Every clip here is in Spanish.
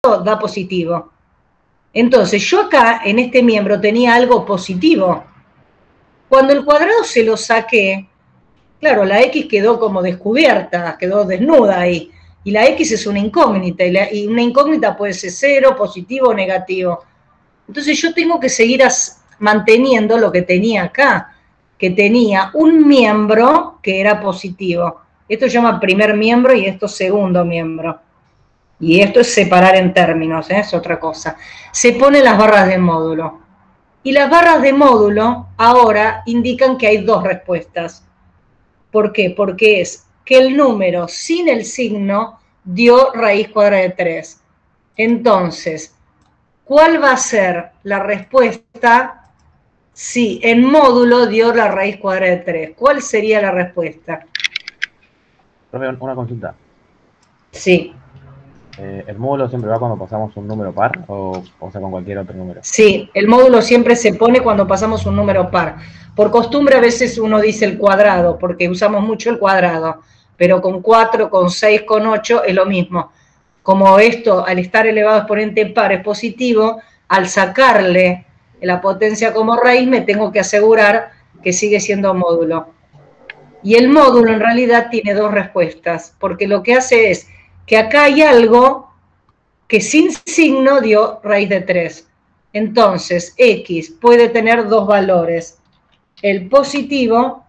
da positivo. Entonces, yo acá, en este miembro, tenía algo positivo. Cuando el cuadrado se lo saqué, claro, la X quedó como descubierta, quedó desnuda ahí. Y la X es una incógnita, y una incógnita puede ser 0, positivo o negativo. Entonces yo tengo que seguir manteniendo lo que tenía acá, que tenía un miembro que era positivo. Esto se llama primer miembro y esto segundo miembro. Y esto es separar en términos, es otra cosa. Se ponen las barras de módulo. Y las barras de módulo ahora indican que hay dos respuestas. ¿Por qué? Porque es que el número sin el signo dio raíz cuadrada de 3. Entonces, ¿cuál va a ser la respuesta si en módulo dio la raíz cuadrada de 3? ¿Cuál sería la respuesta? Una consulta. Sí. ¿El módulo siempre va cuando pasamos un número par o sea con cualquier otro número? Sí, el módulo siempre se pone cuando pasamos un número par. Por costumbre a veces uno dice el cuadrado, porque usamos mucho el cuadrado, pero con 4, con 6, con 8 es lo mismo. Como esto, al estar elevado a exponente par es positivo, al sacarle la potencia como raíz me tengo que asegurar que sigue siendo módulo. Y el módulo en realidad tiene dos respuestas, porque lo que hace es que acá hay algo que sin signo dio raíz de 3. Entonces, X puede tener dos valores, el positivo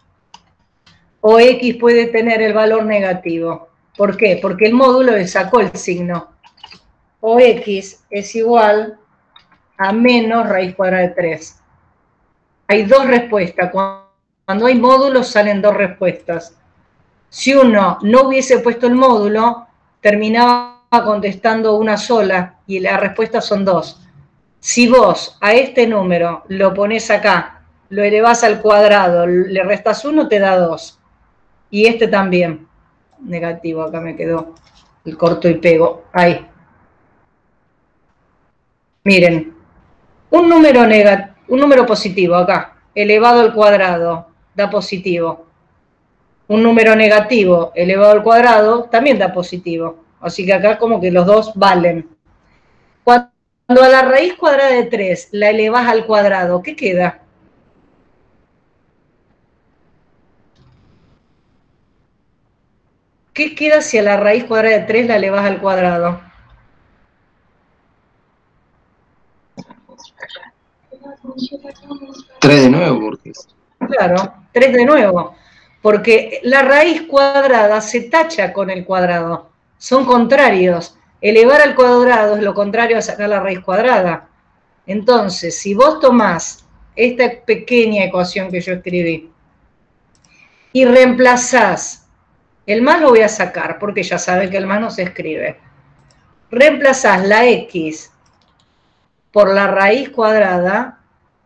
o X puede tener el valor negativo. ¿Por qué? Porque el módulo le sacó el signo. O X es igual a menos raíz cuadrada de 3. Hay dos respuestas. Cuando hay módulos salen dos respuestas. Si uno no hubiese puesto el módulo, terminaba contestando una sola y la respuesta son dos. Si vos a este número lo pones acá, lo elevás al cuadrado, le restas 1, te da 2. Y este también. Negativo, acá me quedó el corto y pego. Ahí. Miren, un número positivo acá, elevado al cuadrado, da positivo. Un número negativo elevado al cuadrado también da positivo. Así que acá como que los dos valen. Cuando a la raíz cuadrada de 3 la elevás al cuadrado, ¿qué queda? ¿Qué queda si a la raíz cuadrada de 3 la elevás al cuadrado? Tres de nuevo, porque... Claro, 3 de nuevo. Porque la raíz cuadrada se tacha con el cuadrado. Son contrarios. Elevar al cuadrado es lo contrario a sacar la raíz cuadrada. Entonces, si vos tomás esta pequeña ecuación que yo escribí y reemplazás, el más lo voy a sacar porque ya sabe que el más no se escribe. Reemplazás la X por la raíz cuadrada,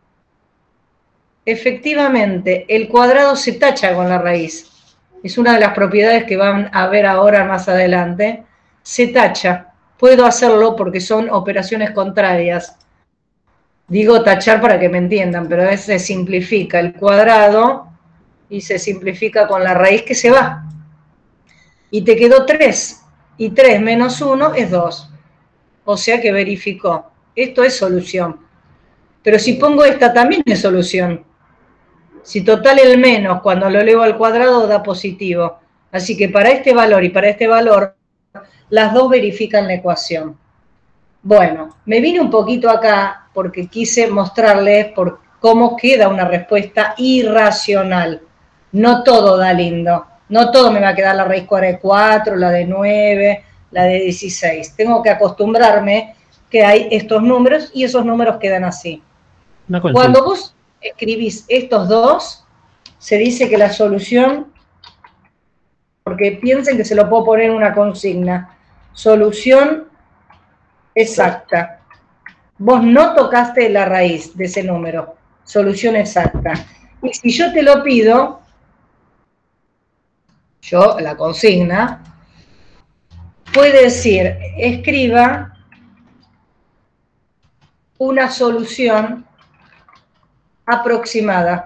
efectivamente, el cuadrado se tacha con la raíz. Es una de las propiedades que van a ver ahora más adelante. Se tacha. Puedo hacerlo porque son operaciones contrarias. Digo tachar para que me entiendan, pero a veces se simplifica el cuadrado y se simplifica con la raíz que se va. Y te quedó 3. Y 3 menos 1 es 2. O sea que verificó. Esto es solución. Pero si pongo esta también es solución. Si total el menos cuando lo elevo al cuadrado da positivo. Así que para este valor y para este valor, las dos verifican la ecuación. Bueno, me vine un poquito acá porque quise mostrarles por cómo queda una respuesta irracional. No todo da lindo. No todo me va a quedar la raíz cuadrada de 4, la de 9, la de 16. Tengo que acostumbrarme que hay estos números y esos números quedan así. Cuando vos escribís estos dos, se dice que la solución, porque piensen que se lo puedo poner en una consigna, solución exacta. Vos no tocaste la raíz de ese número, solución exacta. Y si yo te lo pido, yo, la consigna, puede decir, escriba una solución aproximada.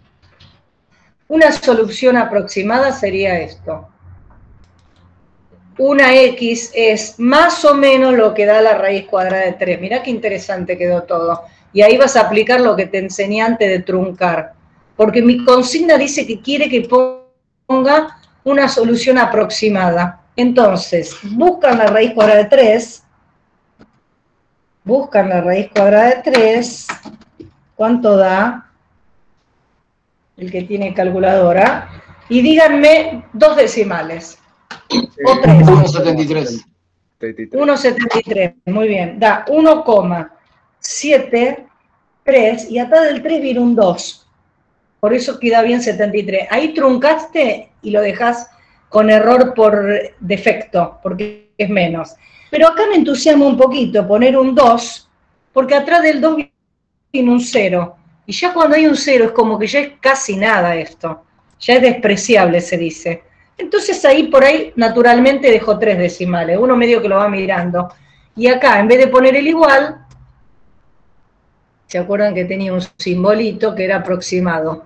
Una solución aproximada sería esto. una X es más o menos lo que da la raíz cuadrada de 3. Mirá qué interesante quedó todo. Y ahí vas a aplicar lo que te enseñé antes de truncar. Porque mi consigna dice que quiere que ponga una solución aproximada. Entonces, buscan la raíz cuadrada de 3. Buscan la raíz cuadrada de 3. ¿Cuánto da? El que tiene calculadora. Y díganme 2 decimales. O 3. 1,73. 1,73, muy bien. Da 1,73 y atrás del 3 viene un 2. Por eso queda bien 73. Ahí truncaste y lo dejas con error por defecto, porque es menos. Pero acá me entusiasma un poquito poner un 2, porque atrás del 2 viene un 0. Y ya cuando hay un 0 es como que ya es casi nada esto. Ya es despreciable, se dice. Entonces ahí por ahí naturalmente dejo 3 decimales. Uno medio que lo va mirando. Y acá, en vez de poner el igual, ¿se acuerdan que tenía un simbolito que era aproximado?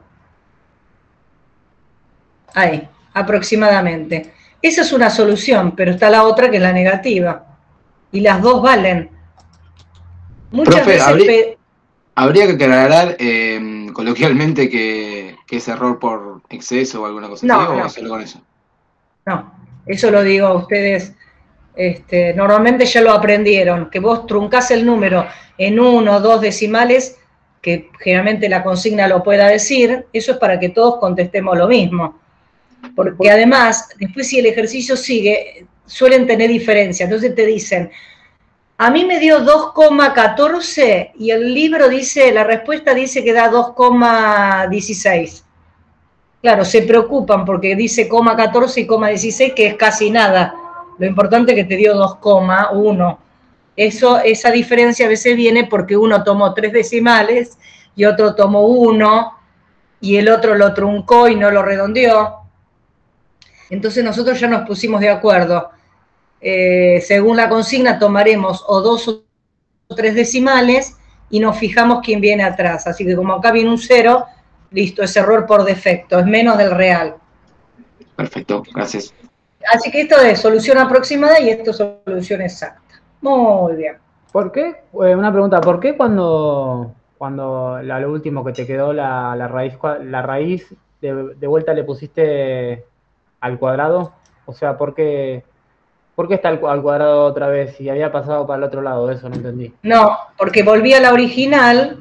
Ahí, aproximadamente. Esa es una solución, pero está la otra que es la negativa. Y las dos valen. Muchas veces... Habría que aclarar coloquialmente que es error por exceso o alguna cosa así, ¿o solo con eso? No, eso lo digo a ustedes, normalmente ya lo aprendieron, que vos truncás el número en 1 o 2 decimales, que generalmente la consigna lo pueda decir, eso es para que todos contestemos lo mismo. Porque además, después si el ejercicio sigue, suelen tener diferencia, entonces te dicen... A mí me dio 2,14 y el libro dice, la respuesta dice que da 2,16. Claro, se preocupan porque dice 0,14 y 0,16, que es casi nada. Lo importante es que te dio 2,1. Esa diferencia a veces viene porque uno tomó 3 decimales y otro tomó 1 y el otro lo truncó y no lo redondeó. Entonces nosotros ya nos pusimos de acuerdo. Según la consigna tomaremos o 2 o 3 decimales y nos fijamos quién viene atrás. Así que como acá viene un 0, listo, es error por defecto, es menos del real. Perfecto, gracias. Así que esto es solución aproximada y esto es solución exacta. Muy bien. ¿Por qué? Una pregunta, ¿por qué cuando lo último que te quedó la raíz de vuelta le pusiste al cuadrado? O sea, ¿por qué está al cuadrado otra vez? Si había pasado para el otro lado, eso no entendí. No, porque volví a la original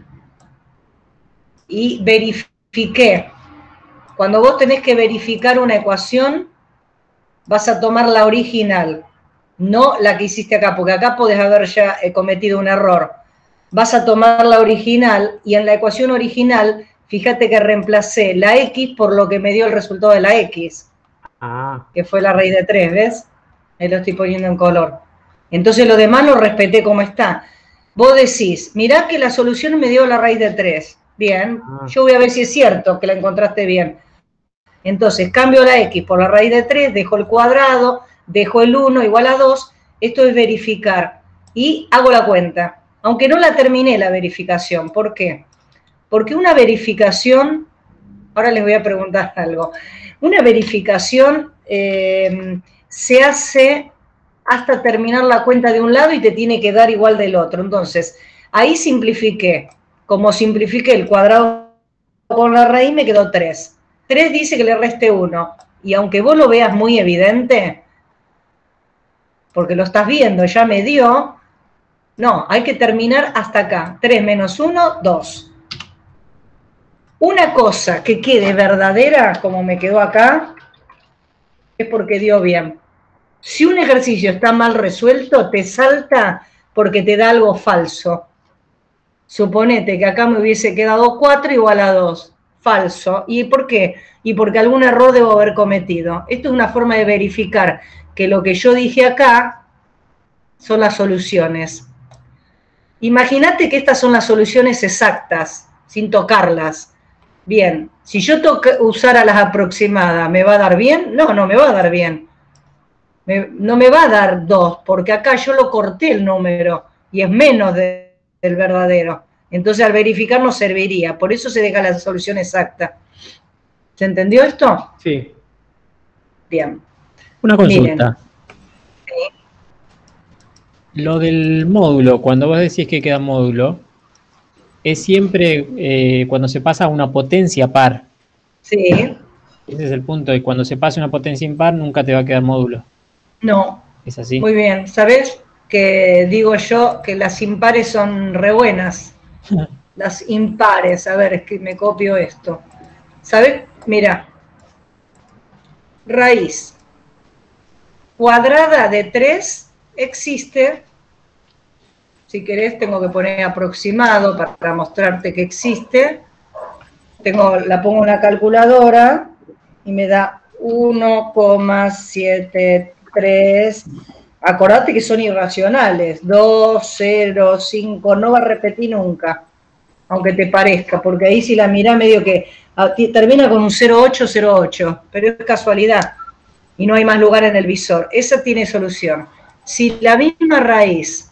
y verifiqué. Cuando vos tenés que verificar una ecuación, vas a tomar la original, no la que hiciste acá, porque acá podés haber ya cometido un error. Vas a tomar la original y en la ecuación original, fíjate que reemplacé la X por lo que me dio el resultado de la X, que fue la raíz de 3, ¿ves? Ahí lo estoy poniendo en color. Entonces lo demás lo respeté como está. Vos decís, mirá que la solución me dio la raíz de 3. Bien, yo voy a ver si es cierto que la encontraste bien. Entonces cambio la X por la raíz de 3, dejo el cuadrado, dejo el 1 igual a 2. Esto es verificar. Y hago la cuenta. Aunque no la terminé la verificación. ¿Por qué? Porque una verificación, ahora les voy a preguntar algo. Una verificación... se hace hasta terminar la cuenta de un lado y te tiene que dar igual del otro. Entonces, ahí simplifiqué. Como simplifiqué el cuadrado con la raíz, me quedó 3. 3 dice que le reste 1. Y aunque vos lo veas muy evidente, porque lo estás viendo, ya me dio, no, hay que terminar hasta acá. 3 menos 1, 2. Una cosa que quede verdadera, como me quedó acá, es porque dio bien. Si un ejercicio está mal resuelto, te salta porque te da algo falso. Suponete que acá me hubiese quedado 4 igual a 2. Falso. ¿Y por qué? Y porque algún error debo haber cometido. Esto es una forma de verificar que lo que yo dije acá son las soluciones. Imagínate que estas son las soluciones exactas, sin tocarlas. Bien, si yo usara las aproximadas, ¿me va a dar bien? No, no me va a dar bien. No me va a dar 2, porque acá yo lo corté el número y es menos del verdadero. Entonces al verificar no serviría, por eso se deja la solución exacta. ¿Se entendió esto? Sí. Bien. Una consulta. Miren. Lo del módulo, cuando vos decís que queda módulo, es siempre cuando se pasa a una potencia par. Sí. Ese es el punto, y cuando se pasa una potencia impar nunca te va a quedar módulo. No. ¿Es así? Muy bien. ¿Sabés que digo yo que las impares son re buenas? Las impares. A ver, es que me copio esto. ¿Sabés? Mira. Raíz cuadrada de 3 existe. Si querés tengo que poner aproximado para mostrarte que existe. La pongo en una calculadora y me da 1,73. Acordate que son irracionales. 2, 0, 5, no va a repetir nunca, aunque te parezca, porque ahí si la mirás medio que termina con un 0,8, 0,8, pero es casualidad y no hay más lugar en el visor. Esa tiene solución. Si la misma raíz,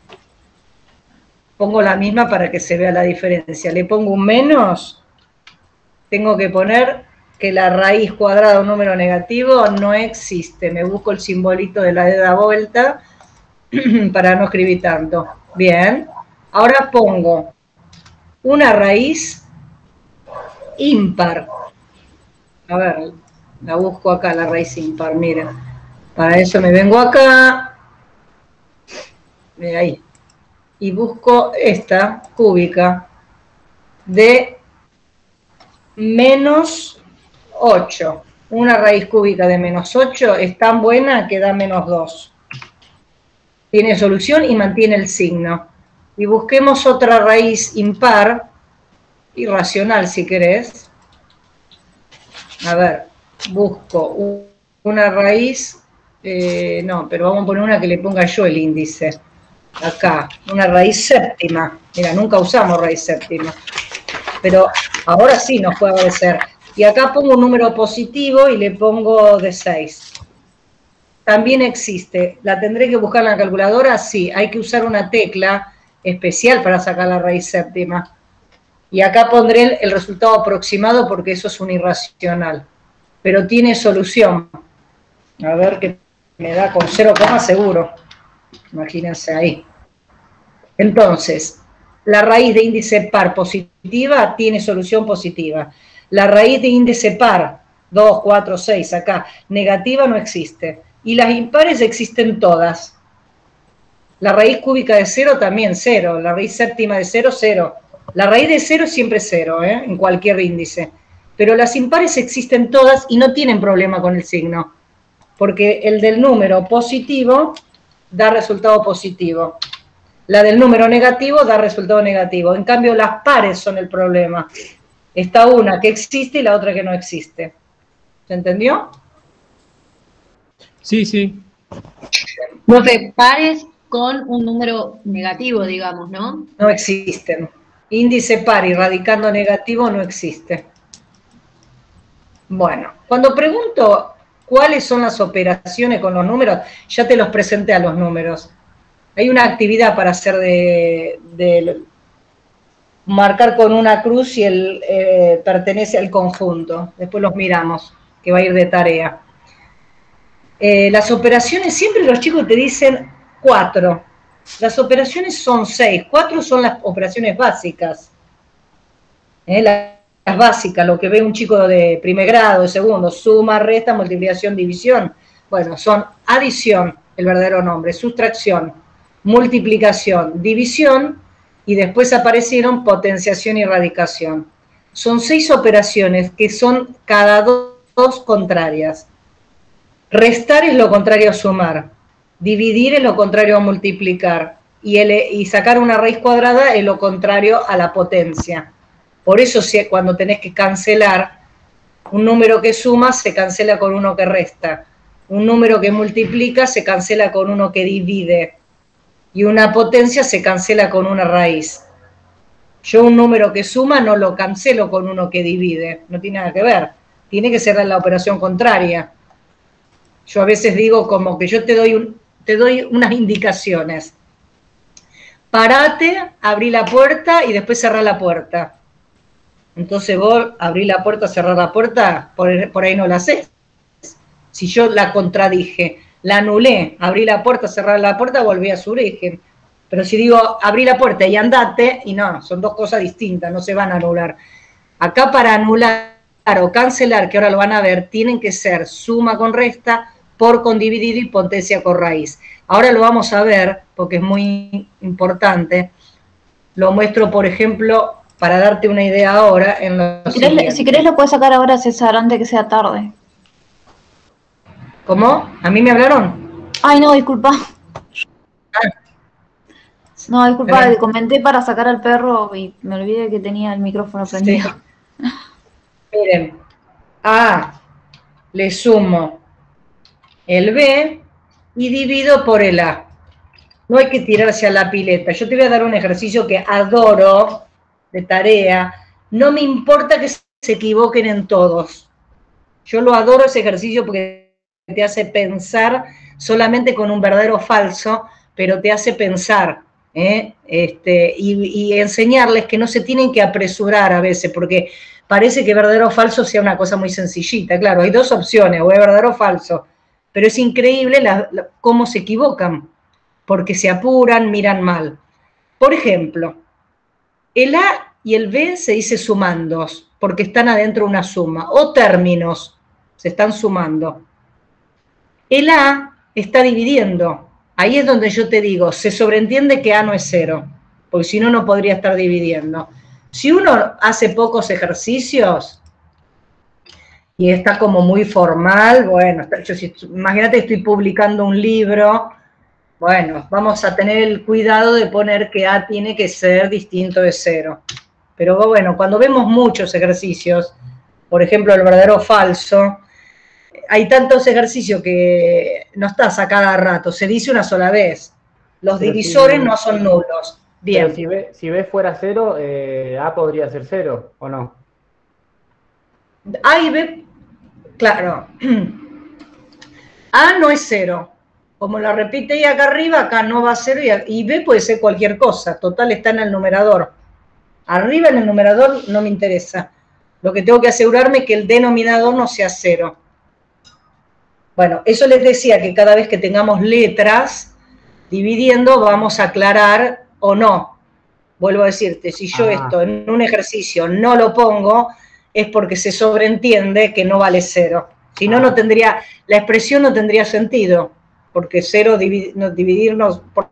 pongo la misma para que se vea la diferencia, le pongo un menos, tengo que poner que la raíz cuadrada de un número negativo no existe. Me busco el simbolito de la da vuelta para no escribir tanto. Bien. Ahora pongo una raíz impar. A ver, la busco acá, la raíz impar, miren. Para eso me vengo acá. De ahí. Y busco esta cúbica de menos 8. Una raíz cúbica de menos 8 es tan buena que da menos 2. Tiene solución y mantiene el signo. Y busquemos otra raíz impar, irracional si querés. A ver, busco una raíz, no, pero vamos a poner una que le ponga yo el índice. Acá, una raíz séptima. Mira, nunca usamos raíz séptima, pero ahora sí nos puede aparecer. Y acá pongo un número positivo y le pongo de 6. También existe. ¿La tendré que buscar en la calculadora? Sí, hay que usar una tecla especial para sacar la raíz séptima. Y acá pondré el resultado aproximado porque eso es un irracional. Pero tiene solución. A ver qué me da con 0, seguro. Imagínense ahí. Entonces, la raíz de índice par positiva tiene solución positiva. La raíz de índice par, 2, 4, 6, acá, negativa no existe. Y las impares existen todas. La raíz cúbica de 0 también 0. La raíz séptima de 0, 0. La raíz de 0 es siempre 0, en cualquier índice. Pero las impares existen todas y no tienen problema con el signo. Porque el del número positivo da resultado positivo. La del número negativo da resultado negativo. En cambio, las pares son el problema. Está una que existe y la otra que no existe. ¿Se entendió? Sí, sí. Profe, pares con un número negativo, digamos, ¿no? No existen. Índice par y radicando negativo no existe. Bueno, cuando pregunto cuáles son las operaciones con los números, ya te los presenté a los números. Hay una actividad para hacer de marcar con una cruz y pertenece al conjunto. Después los miramos, que va a ir de tarea. Las operaciones, siempre los chicos te dicen 4. Las operaciones son 6. 4 son las operaciones básicas. Las básicas, lo que ve un chico de primer grado, de segundo, suma, resta, multiplicación, división. Bueno, son adición, el verdadero nombre, sustracción, multiplicación, división, y después aparecieron potenciación y radicación. Son 6 operaciones que son cada dos contrarias. Restar es lo contrario a sumar, dividir es lo contrario a multiplicar, y sacar una raíz cuadrada es lo contrario a la potencia. Por eso cuando tenés que cancelar, un número que suma se cancela con uno que resta, un número que multiplica se cancela con uno que divide, y una potencia se cancela con una raíz. Yo un número que suma no lo cancelo con uno que divide, no tiene nada que ver, tiene que ser la operación contraria. Yo a veces digo como que yo te doy unas indicaciones. Parate, abrí la puerta y después cerrá la puerta. Entonces vos abrí la puerta, cerrar la puerta, por ahí no la hacés. Si yo la contradije, la anulé. Abrí la puerta, cerrar la puerta, volví a su origen. Pero si digo, abrí la puerta y andate, y no, son dos cosas distintas, no se van a anular. Acá para anular o cancelar, que ahora lo van a ver, tienen que ser suma con resta, por con dividido y potencia con raíz. Ahora lo vamos a ver, porque es muy importante. Lo muestro, por ejemplo, para darte una idea ahora. Si querés lo puedes sacar ahora, César, antes que sea tarde. ¿Cómo? ¿A mí me hablaron? Ay, no, disculpa. No, disculpa, comenté para sacar al perro y me olvidé que tenía el micrófono prendido. Sí. Miren, A le sumo el B y divido por el A. No hay que tirarse a la pileta. Yo te voy a dar un ejercicio que adoro de tarea. No me importa que se equivoquen en todos. Yo lo adoro ese ejercicio porque te hace pensar solamente con un verdadero o falso, pero te hace pensar. Y enseñarles que no se tienen que apresurar a veces, porque parece que verdadero o falso sea una cosa muy sencillita. Claro, hay dos opciones, o es verdadero o falso, pero es increíble cómo se equivocan, porque se apuran, miran mal. Por ejemplo, el A y el B se dice sumandos, porque están adentro de una suma, o términos, se están sumando. El A está dividiendo. Ahí es donde yo te digo, se sobreentiende que A no es 0, porque si no, no podría estar dividiendo. Si uno hace pocos ejercicios y está como muy formal, bueno, imagínate que estoy publicando un libro, bueno, vamos a tener el cuidado de poner que A tiene que ser distinto de 0. Pero bueno, cuando vemos muchos ejercicios, por ejemplo, el verdadero o falso, hay tantos ejercicios que no estás a cada rato, se dice una sola vez. Los divisores no son nulos. Bien. Pero si B fuera 0, A podría ser 0, ¿o no? A y B, claro. A no es 0. Como lo repite ahí acá arriba, acá no va a 0 y B puede ser cualquier cosa. Total, está en el numerador. Arriba en el numerador no me interesa. Lo que tengo que asegurarme es que el denominador no sea 0. Bueno, eso les decía que cada vez que tengamos letras dividiendo vamos a aclarar o no. Vuelvo a decirte, si yo esto en un ejercicio no lo pongo, es porque se sobreentiende que no vale 0. Si no, no tendría, la expresión no tendría sentido, porque 0 dividirnos por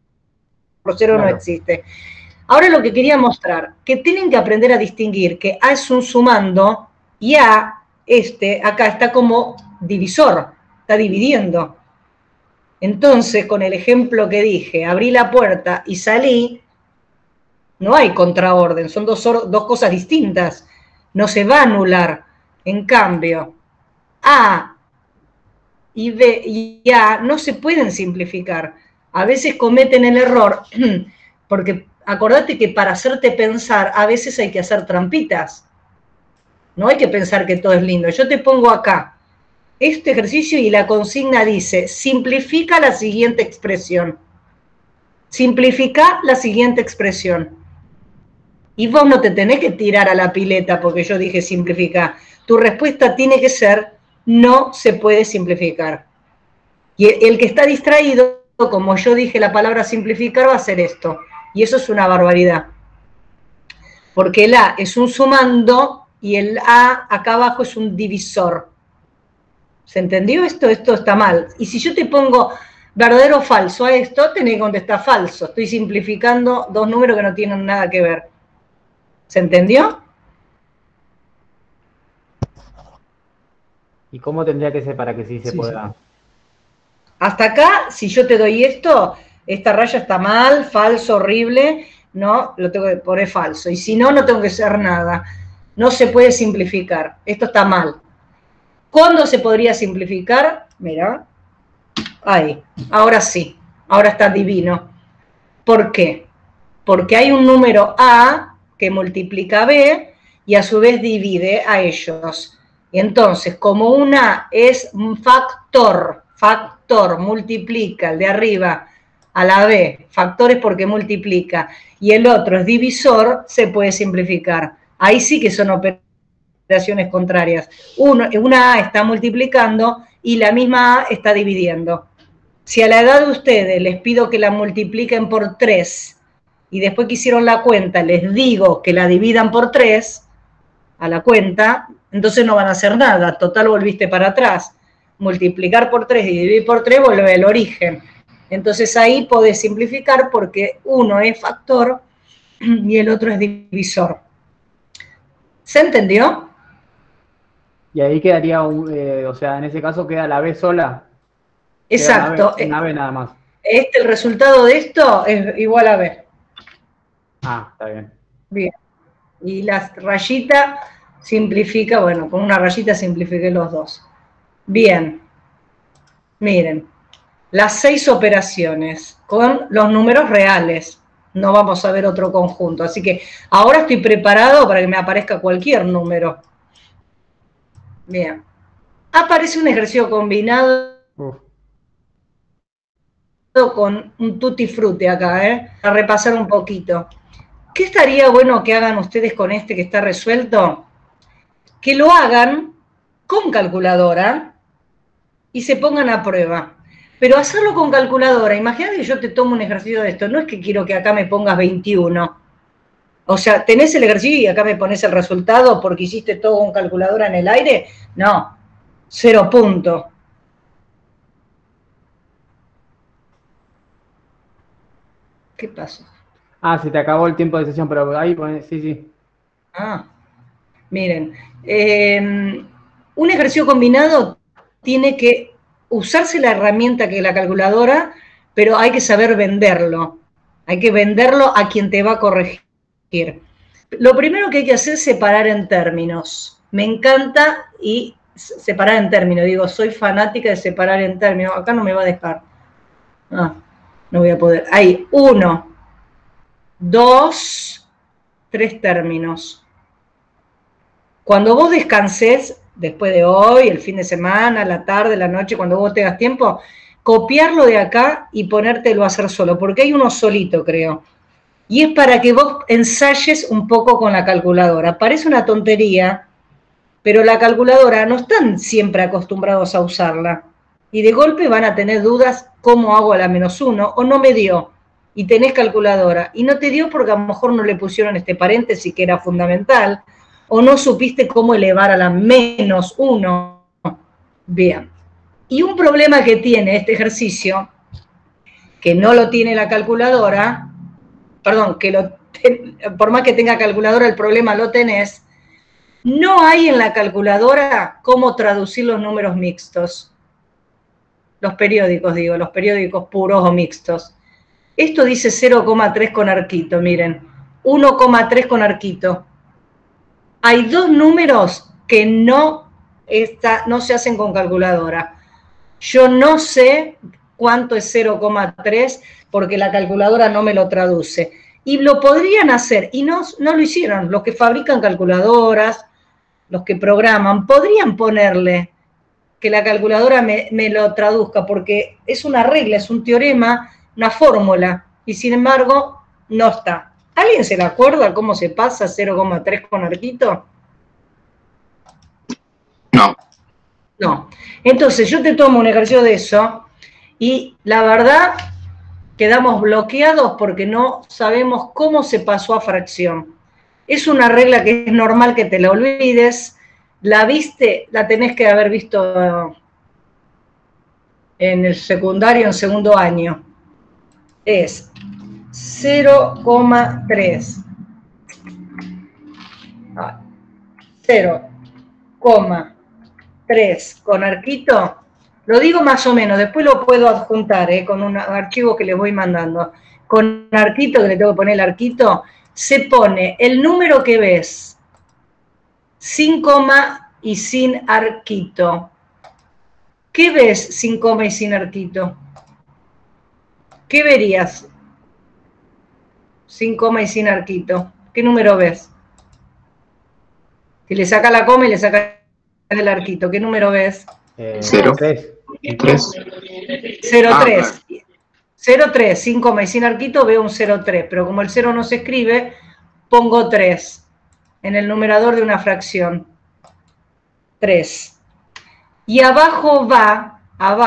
0 no existe. Ahora lo que quería mostrar, que tienen que aprender a distinguir que A es un sumando y A, acá está como divisor, está dividiendo. Entonces, con el ejemplo que dije, abrí la puerta y salí, no hay contraorden, son dos cosas distintas, no se va a anular. En cambio, A y B y A no se pueden simplificar. A veces cometen el error, porque acordate que para hacerte pensar, a veces hay que hacer trampitas. No hay que pensar que todo es lindo. Yo te pongo acá este ejercicio y la consigna dice, simplifica la siguiente expresión. Simplifica la siguiente expresión. Y vos no te tenés que tirar a la pileta porque yo dije simplifica. Tu respuesta tiene que ser, no se puede simplificar. Y el que está distraído, como yo dije la palabra simplificar, va a hacer esto. Y eso es una barbaridad. Porque el A es un sumando y el A acá abajo es un divisor. ¿Se entendió esto? Esto está mal. Y si yo te pongo verdadero o falso a esto, tenés que contestar falso. Estoy simplificando dos números que no tienen nada que ver. ¿Se entendió? ¿Y cómo tendría que ser para que sí se pueda? Hasta acá, si yo te doy esto, esta raya está mal, falso, horrible, no, lo tengo que poner falso. Y si no, no tengo que hacer nada. No se puede simplificar. Esto está mal. ¿Cuándo se podría simplificar? Mira, ahí, ahora sí, ahora está divino. ¿Por qué? Porque hay un número A que multiplica a B y a su vez divide a ellos. Y entonces, como una es un factor, multiplica el de arriba a la B, factor es porque multiplica, y el otro es divisor, se puede simplificar. Ahí sí que son operaciones operaciones contrarias. Una A está multiplicando y la misma A está dividiendo. Si a la edad de ustedes les pido que la multipliquen por 3 y después que hicieron la cuenta les digo que la dividan por 3 a la cuenta, entonces no van a hacer nada. Total, volviste para atrás. Multiplicar por 3 y dividir por 3 vuelve al origen. Entonces ahí podés simplificar porque uno es factor y el otro es divisor. ¿Se entendió? Y ahí quedaría, o sea, en ese caso queda la B sola. Exacto. Una B nada más. El resultado de esto es igual a B. Ah, está bien. Bien. Y la rayita simplifica, bueno, con una rayita simplifiqué los dos. Bien. Miren, las 6 operaciones con los números reales. No vamos a ver otro conjunto. Así que ahora estoy preparado para que me aparezca cualquier número. Bien. Aparece un ejercicio combinado con un tutti frutti acá, para repasar un poquito. ¿Qué estaría bueno que hagan ustedes con este que está resuelto? Que lo hagan con calculadora y se pongan a prueba. Pero hacerlo con calculadora, imagínate que yo te tomo un ejercicio de esto, no es que quiero que acá me pongas 21. O sea, ¿tenés el ejercicio y acá me pones el resultado porque hiciste todo con calculadora en el aire? No, 0 puntos. ¿Qué pasó? Ah, se te acabó el tiempo de sesión, pero ahí, sí, sí. Ah, miren, un ejercicio combinado tiene que usarse la herramienta que es la calculadora, pero hay que saber venderlo. Hay que venderlo a quien te va a corregir. Lo primero que hay que hacer es separar en términos. Me encanta y separar en términos. Digo, soy fanática de separar en términos. Acá no me va a dejar. Ah, no voy a poder. Hay 1, 2, 3 términos. Cuando vos descanses, después de hoy, el fin de semana, la tarde, la noche, cuando vos tengas tiempo, copiarlo de acá y ponértelo a hacer solo, porque hay uno solito, creo. Y es para que vos ensayes un poco con la calculadora. Parece una tontería, pero la calculadora no están siempre acostumbrados a usarla. Y de golpe van a tener dudas, ¿cómo hago a la -1? O no me dio. Y tenés calculadora. Y no te dio porque a lo mejor no le pusieron este paréntesis que era fundamental, o no supiste cómo elevar a la -1. Bien. Y un problema que tiene este ejercicio, que no lo tiene la calculadora, perdón, por más que tenga calculadora, el problema lo tenés, no hay en la calculadora cómo traducir los números mixtos. Los periódicos, digo, los periódicos puros o mixtos. Esto dice 0,3 con arquito, miren, 1,3 con arquito. Hay 2 números que no se hacen con calculadora. Yo no sé cuánto es 0,3 porque la calculadora no me lo traduce. Y lo podrían hacer, y no lo hicieron. Los que fabrican calculadoras, los que programan, podrían ponerle que la calculadora me lo traduzca, porque es una regla, es un teorema, una fórmula, y sin embargo no está. ¿Alguien se le acuerda cómo se pasa 0,3 con arquito? No. No. Entonces yo te tomo un ejercicio de eso y la verdad quedamos bloqueados porque no sabemos cómo se pasó a fracción. Es una regla que es normal que te la olvides. La viste, la tenés que haber visto en el secundario, en segundo año. Es 0,3. 0,3 con arquito. Lo digo más o menos, después lo puedo adjuntar con un archivo que les voy mandando. Con arquito, que le tengo que poner el arquito, se pone el número que ves, sin coma y sin arquito. ¿Qué ves sin coma y sin arquito? ¿Qué verías sin coma y sin arquito? ¿Qué número ves? Si le saca la coma y le saca el arquito, ¿qué número ves? 0. 3. 0,3. 0,3, sin coma y sin arquito veo un 0,3, pero como el 0 no se escribe, pongo 3 en el numerador de una fracción. 3. Y abajo va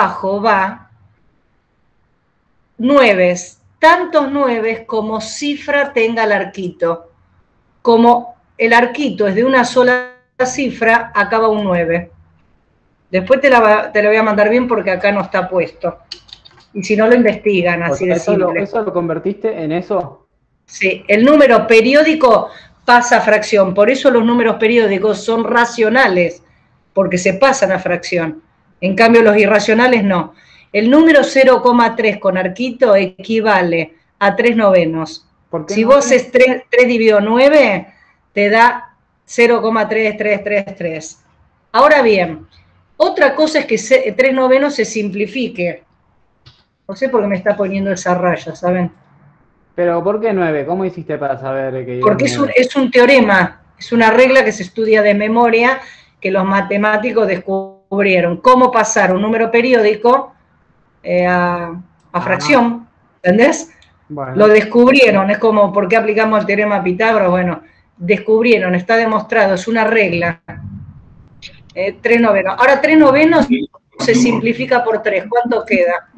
9, tantos 9 como cifra tenga el arquito. Como el arquito es de una sola cifra, acaba un 9. Después te la voy a mandar bien porque acá no está puesto. Y si no lo investigan, así de simple. ¿Eso lo convertiste en eso? Sí, el número periódico pasa a fracción. Por eso los números periódicos son racionales, porque se pasan a fracción. En cambio, los irracionales no. El número 0,3 con arquito equivale a 3 novenos. Si vos haces 3 dividido 9, te da 0,3333. Ahora bien, otra cosa es que 3 novenos se simplifique. No sé por qué me está poniendo esa raya, ¿saben? Pero ¿por qué 9? ¿Cómo hiciste para saber que Porque es un teorema, es una regla que se estudia de memoria, que los matemáticos descubrieron. Cómo pasar un número periódico a fracción, ¿entendés? Bueno. Lo descubrieron, es como, ¿por qué aplicamos el teorema de Pitágoras? Bueno, descubrieron, está demostrado, es una regla. 3 novenos. Ahora 3 novenos se simplifica por 3, ¿cuánto queda?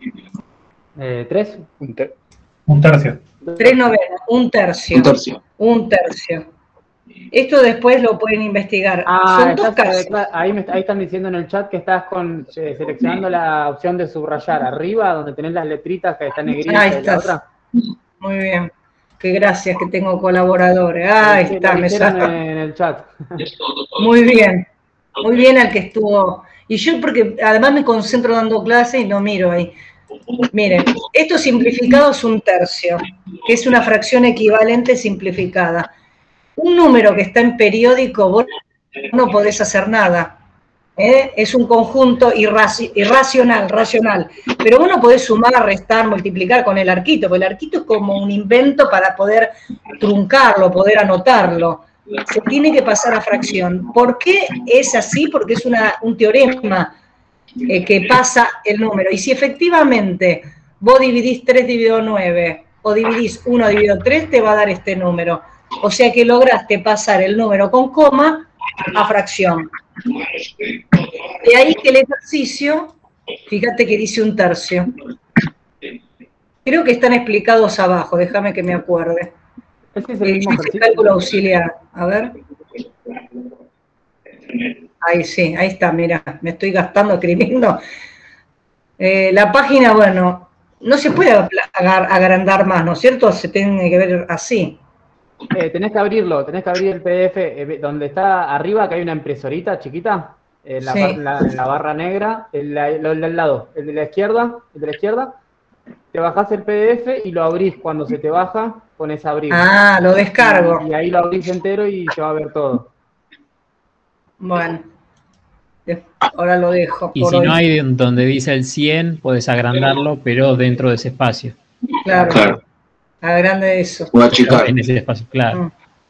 3. Un tercio. 3 novenos, un tercio. Un tercio. Esto después lo pueden investigar. Son dos casos. Ahí están diciendo en el chat que estás seleccionando la opción de subrayar arriba, donde tenés las letritas que están negritas. Ahí está. Muy bien. Qué gracias que tengo colaboradores. Ahí está, me saca. En el chat. Muy bien. Muy bien al que estuvo. Y yo porque además me concentro dando clase y no miro ahí. Miren, esto simplificado es un tercio, que es una fracción equivalente simplificada. Un número que está en periódico, vos no podés hacer nada. Es un conjunto irracional, racional. Pero vos no podés sumar, restar, multiplicar con el arquito, porque el arquito es como un invento para poder truncarlo, poder anotarlo. Se tiene que pasar a fracción. ¿Por qué es así? Porque es un teorema que pasa el número. Y si efectivamente vos dividís 3 dividido 9 o dividís 1 dividido 3, te va a dar este número. O sea que lograste pasar el número con coma a fracción. De ahí que el ejercicio, fíjate que dice un tercio. Creo que están explicados abajo, déjame que me acuerde. Ese es el mismo ejercicio. Cálculo auxiliar, a ver. Ahí sí, ahí está, mira, me estoy gastando escribiendo. La página, bueno, no se puede agrandar más, ¿no es cierto? Se tiene que ver así. Tenés que abrirlo, tenés que abrir el PDF donde está arriba, que hay una impresorita chiquita, en la barra negra, el del lado, el de la izquierda, te bajás el PDF y lo abrís. Cuando se te baja, pones abrir. Ah, lo descargo. Y ahí lo abrís entero y se va a ver todo. Bueno, ahora lo dejo. Y si no hay donde dice el 100, puedes agrandarlo, pero dentro de ese espacio. Claro. Agrande eso. En ese espacio, claro.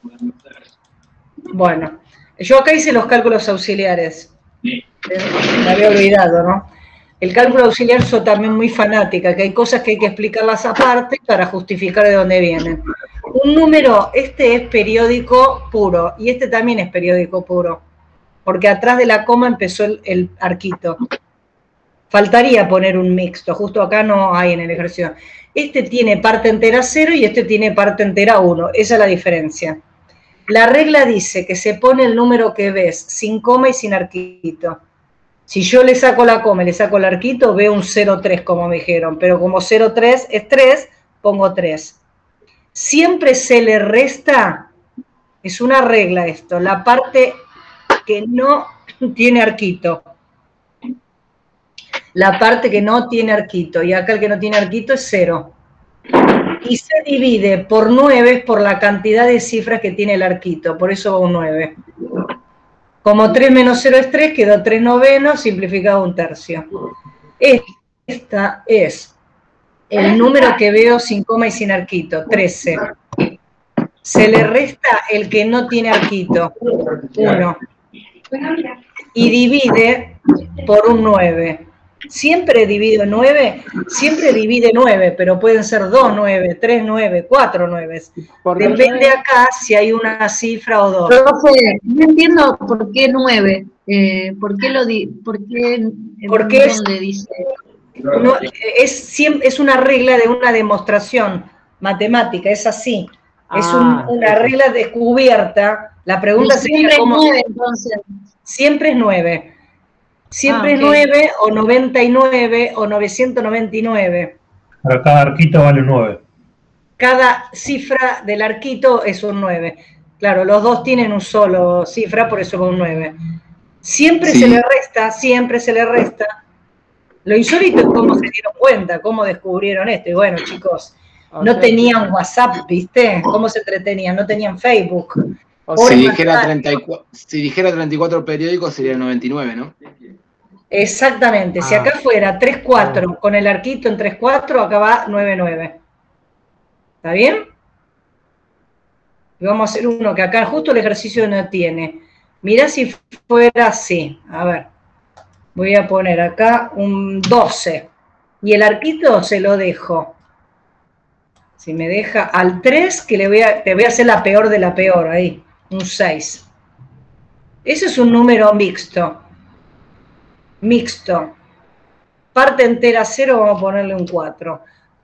Bueno, yo acá hice los cálculos auxiliares. Me había olvidado, ¿no? El cálculo auxiliar soy también muy fanática, que hay cosas que hay que explicarlas aparte para justificar de dónde vienen. Un número, este es periódico puro, y este también es periódico puro, porque atrás de la coma empezó el arquito. Faltaría poner un mixto, justo acá no hay en el ejercicio. Este tiene parte entera 0 y este tiene parte entera 1, esa es la diferencia. La regla dice que se pone el número que ves, sin coma y sin arquito. Si yo le saco la coma y le saco el arquito, veo un 0,3 como me dijeron, pero como 0,3 es 3, pongo 3. Siempre se le resta, es una regla esto, la parte que no tiene arquito. La parte que no tiene arquito, y acá el que no tiene arquito es 0. Y se divide por 9 por la cantidad de cifras que tiene el arquito, por eso va un 9. Como 3 menos 0 es 3, quedó 3 novenos, simplificado un tercio. Esta es el número que veo sin coma y sin arquito, 13. Se le resta el que no tiene arquito, 1. Y divide por un 9. siempre divido en 9, siempre divide 9, pero pueden ser 2 9, 3 9, 4 9. Depende acá si hay una cifra o dos. Profe, no entiendo por qué 9. Porque dice? No, es una regla de una demostración matemática, es así. Es una regla descubierta. La pregunta sería cómo. Siempre es 9, entonces. Siempre es 9. Siempre es 9 o 99 o 999. Para cada arquito vale un 9. Cada cifra del arquito es un 9. Claro, los dos tienen un solo cifra, por eso va un 9. Siempre se le resta, siempre se le resta. Lo insólito es cómo se dieron cuenta, cómo descubrieron esto. Y bueno, chicos, no tenían WhatsApp, ¿viste? ¿Cómo se entretenían? No tenían Facebook. Si dijera 34 periódicos sería 99, ¿no? Exactamente. Si acá fuera 3-4 con el arquito en 3-4, acá va 9-9. ¿Está bien? Y vamos a hacer uno que acá justo el ejercicio no tiene. Mirá si fuera así. A ver. Voy a poner acá un 12. Y el arquito se lo dejo. Si me deja al 3, que te voy a hacer la peor de la peor ahí. Un 6. Eso es un número mixto. Mixto. Parte entera 0, vamos a ponerle un 4.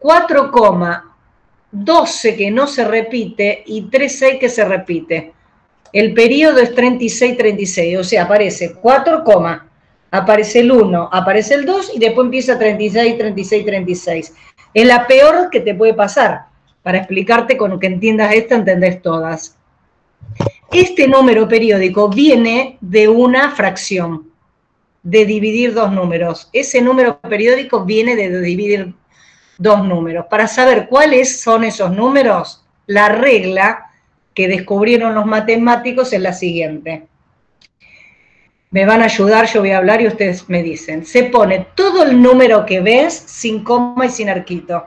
4,12 que no se repite y 3,6 que se repite. El periodo es 36-36, o sea, aparece 4, aparece el 1, aparece el 2 y después empieza 36, 36, 36. Es la peor que te puede pasar. Para explicarte con que entiendas esto, entendés todas. Este número periódico viene de una fracción, de dividir dos números. Ese número periódico viene de dividir dos números. Para saber cuáles son esos números, la regla que descubrieron los matemáticos es la siguiente. Me van a ayudar, yo voy a hablar y ustedes me dicen. Se pone todo el número que ves sin coma y sin arquito.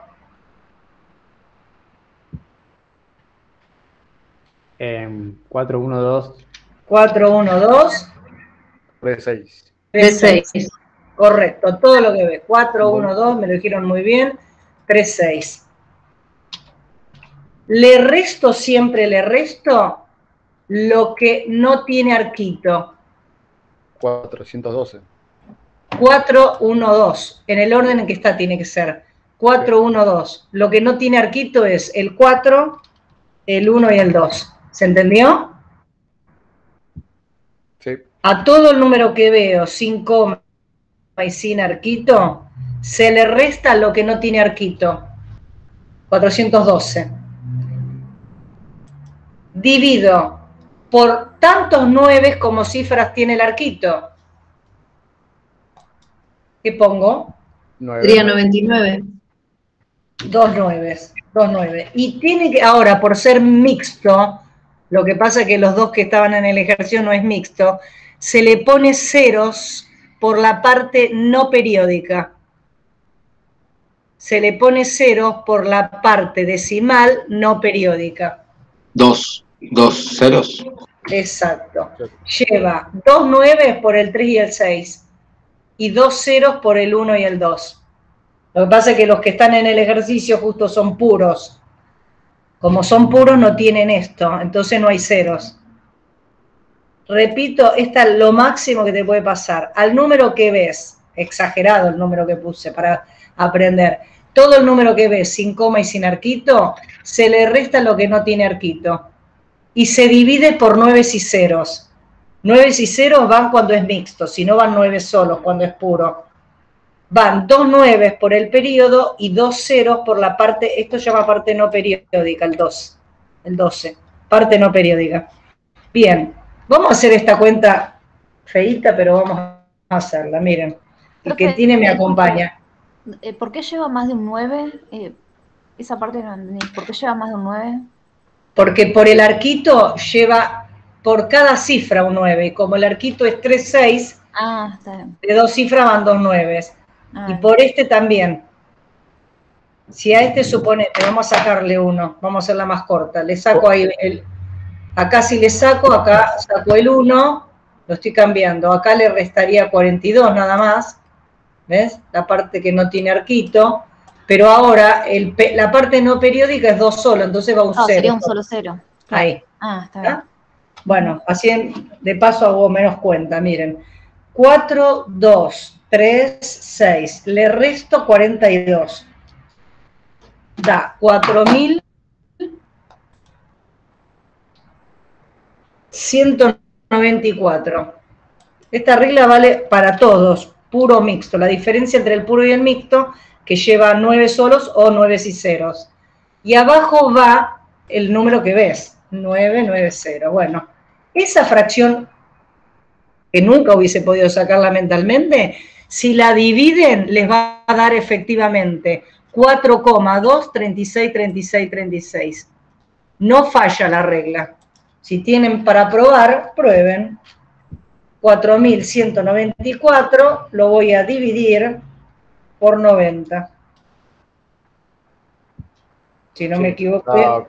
4, 1, 2. 4, 1, 2. 3, 6. 3, 6. Correcto, todo lo que ves. 4, 1, 2, me lo dijeron muy bien. 3, 6. Le resto siempre, lo que no tiene arquito. 412. 4, 1, 2. En el orden en que está tiene que ser. 4, 1, 2. Lo que no tiene arquito es el 4, el 1 y el 2. ¿Se entendió? Sí. A todo el número que veo sin coma y sin arquito, se le resta lo que no tiene arquito. 412. Divido por tantos 9 como cifras tiene el arquito. ¿Qué pongo? 9. Sería 99. 2 9. Y tiene que, ahora, por ser mixto, lo que pasa es que los dos que estaban en el ejercicio no es mixto, se le pone ceros por la parte no periódica. Se le pone ceros por la parte decimal no periódica. 2 ceros. Exacto. Lleva 2 9 por el 3 y el 6 y 2 ceros por el 1 y el 2. Lo que pasa es que los que están en el ejercicio justo son puros. Como son puros no tienen esto, entonces no hay ceros. Repito, esta es lo máximo que te puede pasar. Al número que ves, exagerado el número que puse para aprender, todo el número que ves sin coma y sin arquito, se le resta lo que no tiene arquito. Y se divide por 9 y ceros. 9 y ceros van cuando es mixto, si no van 9 solos cuando es puro. Van 2 9 por el periodo y 2 ceros por la parte, esto se llama parte no periódica, el 12, parte no periódica. Bien, vamos a hacer esta cuenta feíta, pero vamos a hacerla, miren. El que tiene me acompaña. ¿Por qué lleva más de un 9? Esa parte no entendí. ¿Por qué lleva más de un 9? Porque por el arquito lleva por cada cifra un 9, y como el arquito es 3, 6, está bien. De 2 cifras van 2 9. Y por este también. Si a este suponete, vamos a sacarle uno, vamos a hacerla más corta. Le saco ahí acá si le saco, acá saco el 1, lo estoy cambiando. Acá le restaría 42 nada más. ¿ves? La parte que no tiene arquito, pero ahora la parte no periódica es 2 solo, entonces va un 0. Sería un solo 0. Ahí. Ah, está bien. Bueno, así de paso hago menos cuenta, miren. 4, 2, 3, 6. Le resto 42. Da 4.194. Esta regla vale para todos, puro mixto. La diferencia entre el puro y el mixto, que lleva 9 solos o 9 y ceros. Y abajo va el número que ves, 990. Bueno, esa fracción que nunca hubiese podido sacarla mentalmente, si la dividen, les va a dar efectivamente 4,2363636. No falla la regla. Si tienen para probar, prueben. 4.194 lo voy a dividir por 90. Si no me equivoco.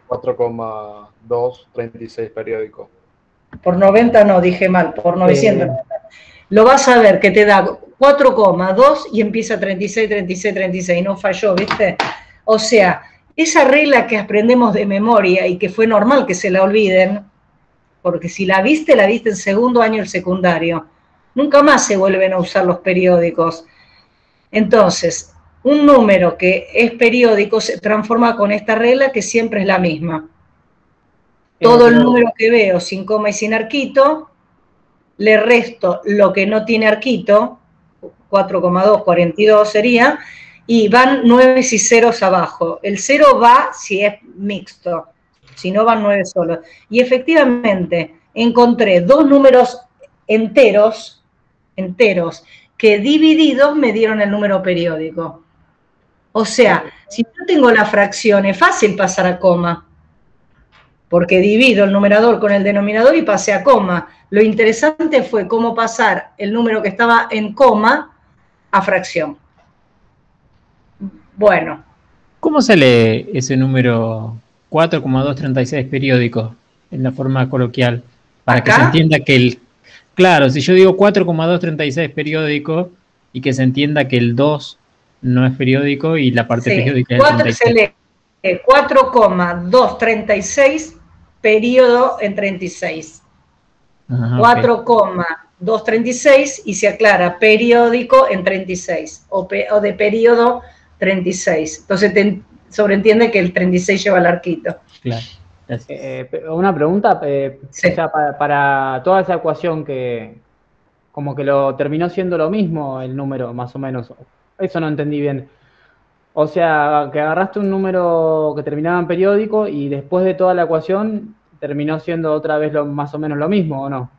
4,236 periódico. Por 90 no, dije mal, por 900. Lo vas a ver que te da 4,2 y empieza 36, 36, 36. No falló, ¿viste? O sea, esa regla que aprendemos de memoria y que fue normal que se la olviden, porque si la viste en segundo año del secundario. Nunca más se vuelven a usar los periódicos. Entonces, un número que es periódico se transforma con esta regla que siempre es la misma. Todo el número que veo sin coma y sin arquito, le resto lo que no tiene arquito, 4,242 sería, y van 9 y ceros abajo. El 0 va si es mixto, si no van 9 solos. Y efectivamente encontré 2 números enteros que divididos me dieron el número periódico. O sea, si yo tengo la fracción, es fácil pasar a coma, porque divido el numerador con el denominador y pasé a coma. Lo interesante fue cómo pasar el número que estaba en coma a fracción. Bueno. ¿Cómo se lee ese número 4,236 periódico en la forma coloquial? Para que se entienda que el... Claro, si yo digo 4,236 periódico y que se entienda que el 2 no es periódico y la parte periódica es el 36. Se lee 4,236 periodo en 36. 4,236 y se aclara periódico en 36 o de periodo 36. Entonces sobreentiende que el 36 lleva el arquito. Claro. Una pregunta, sí. O sea, para toda esa ecuación que como que lo terminó siendo lo mismo el número, más o menos. Eso no entendí bien. O sea, que agarraste un número que terminaba en periódico y después de toda la ecuación terminó siendo otra vez más o menos lo mismo, ¿o no?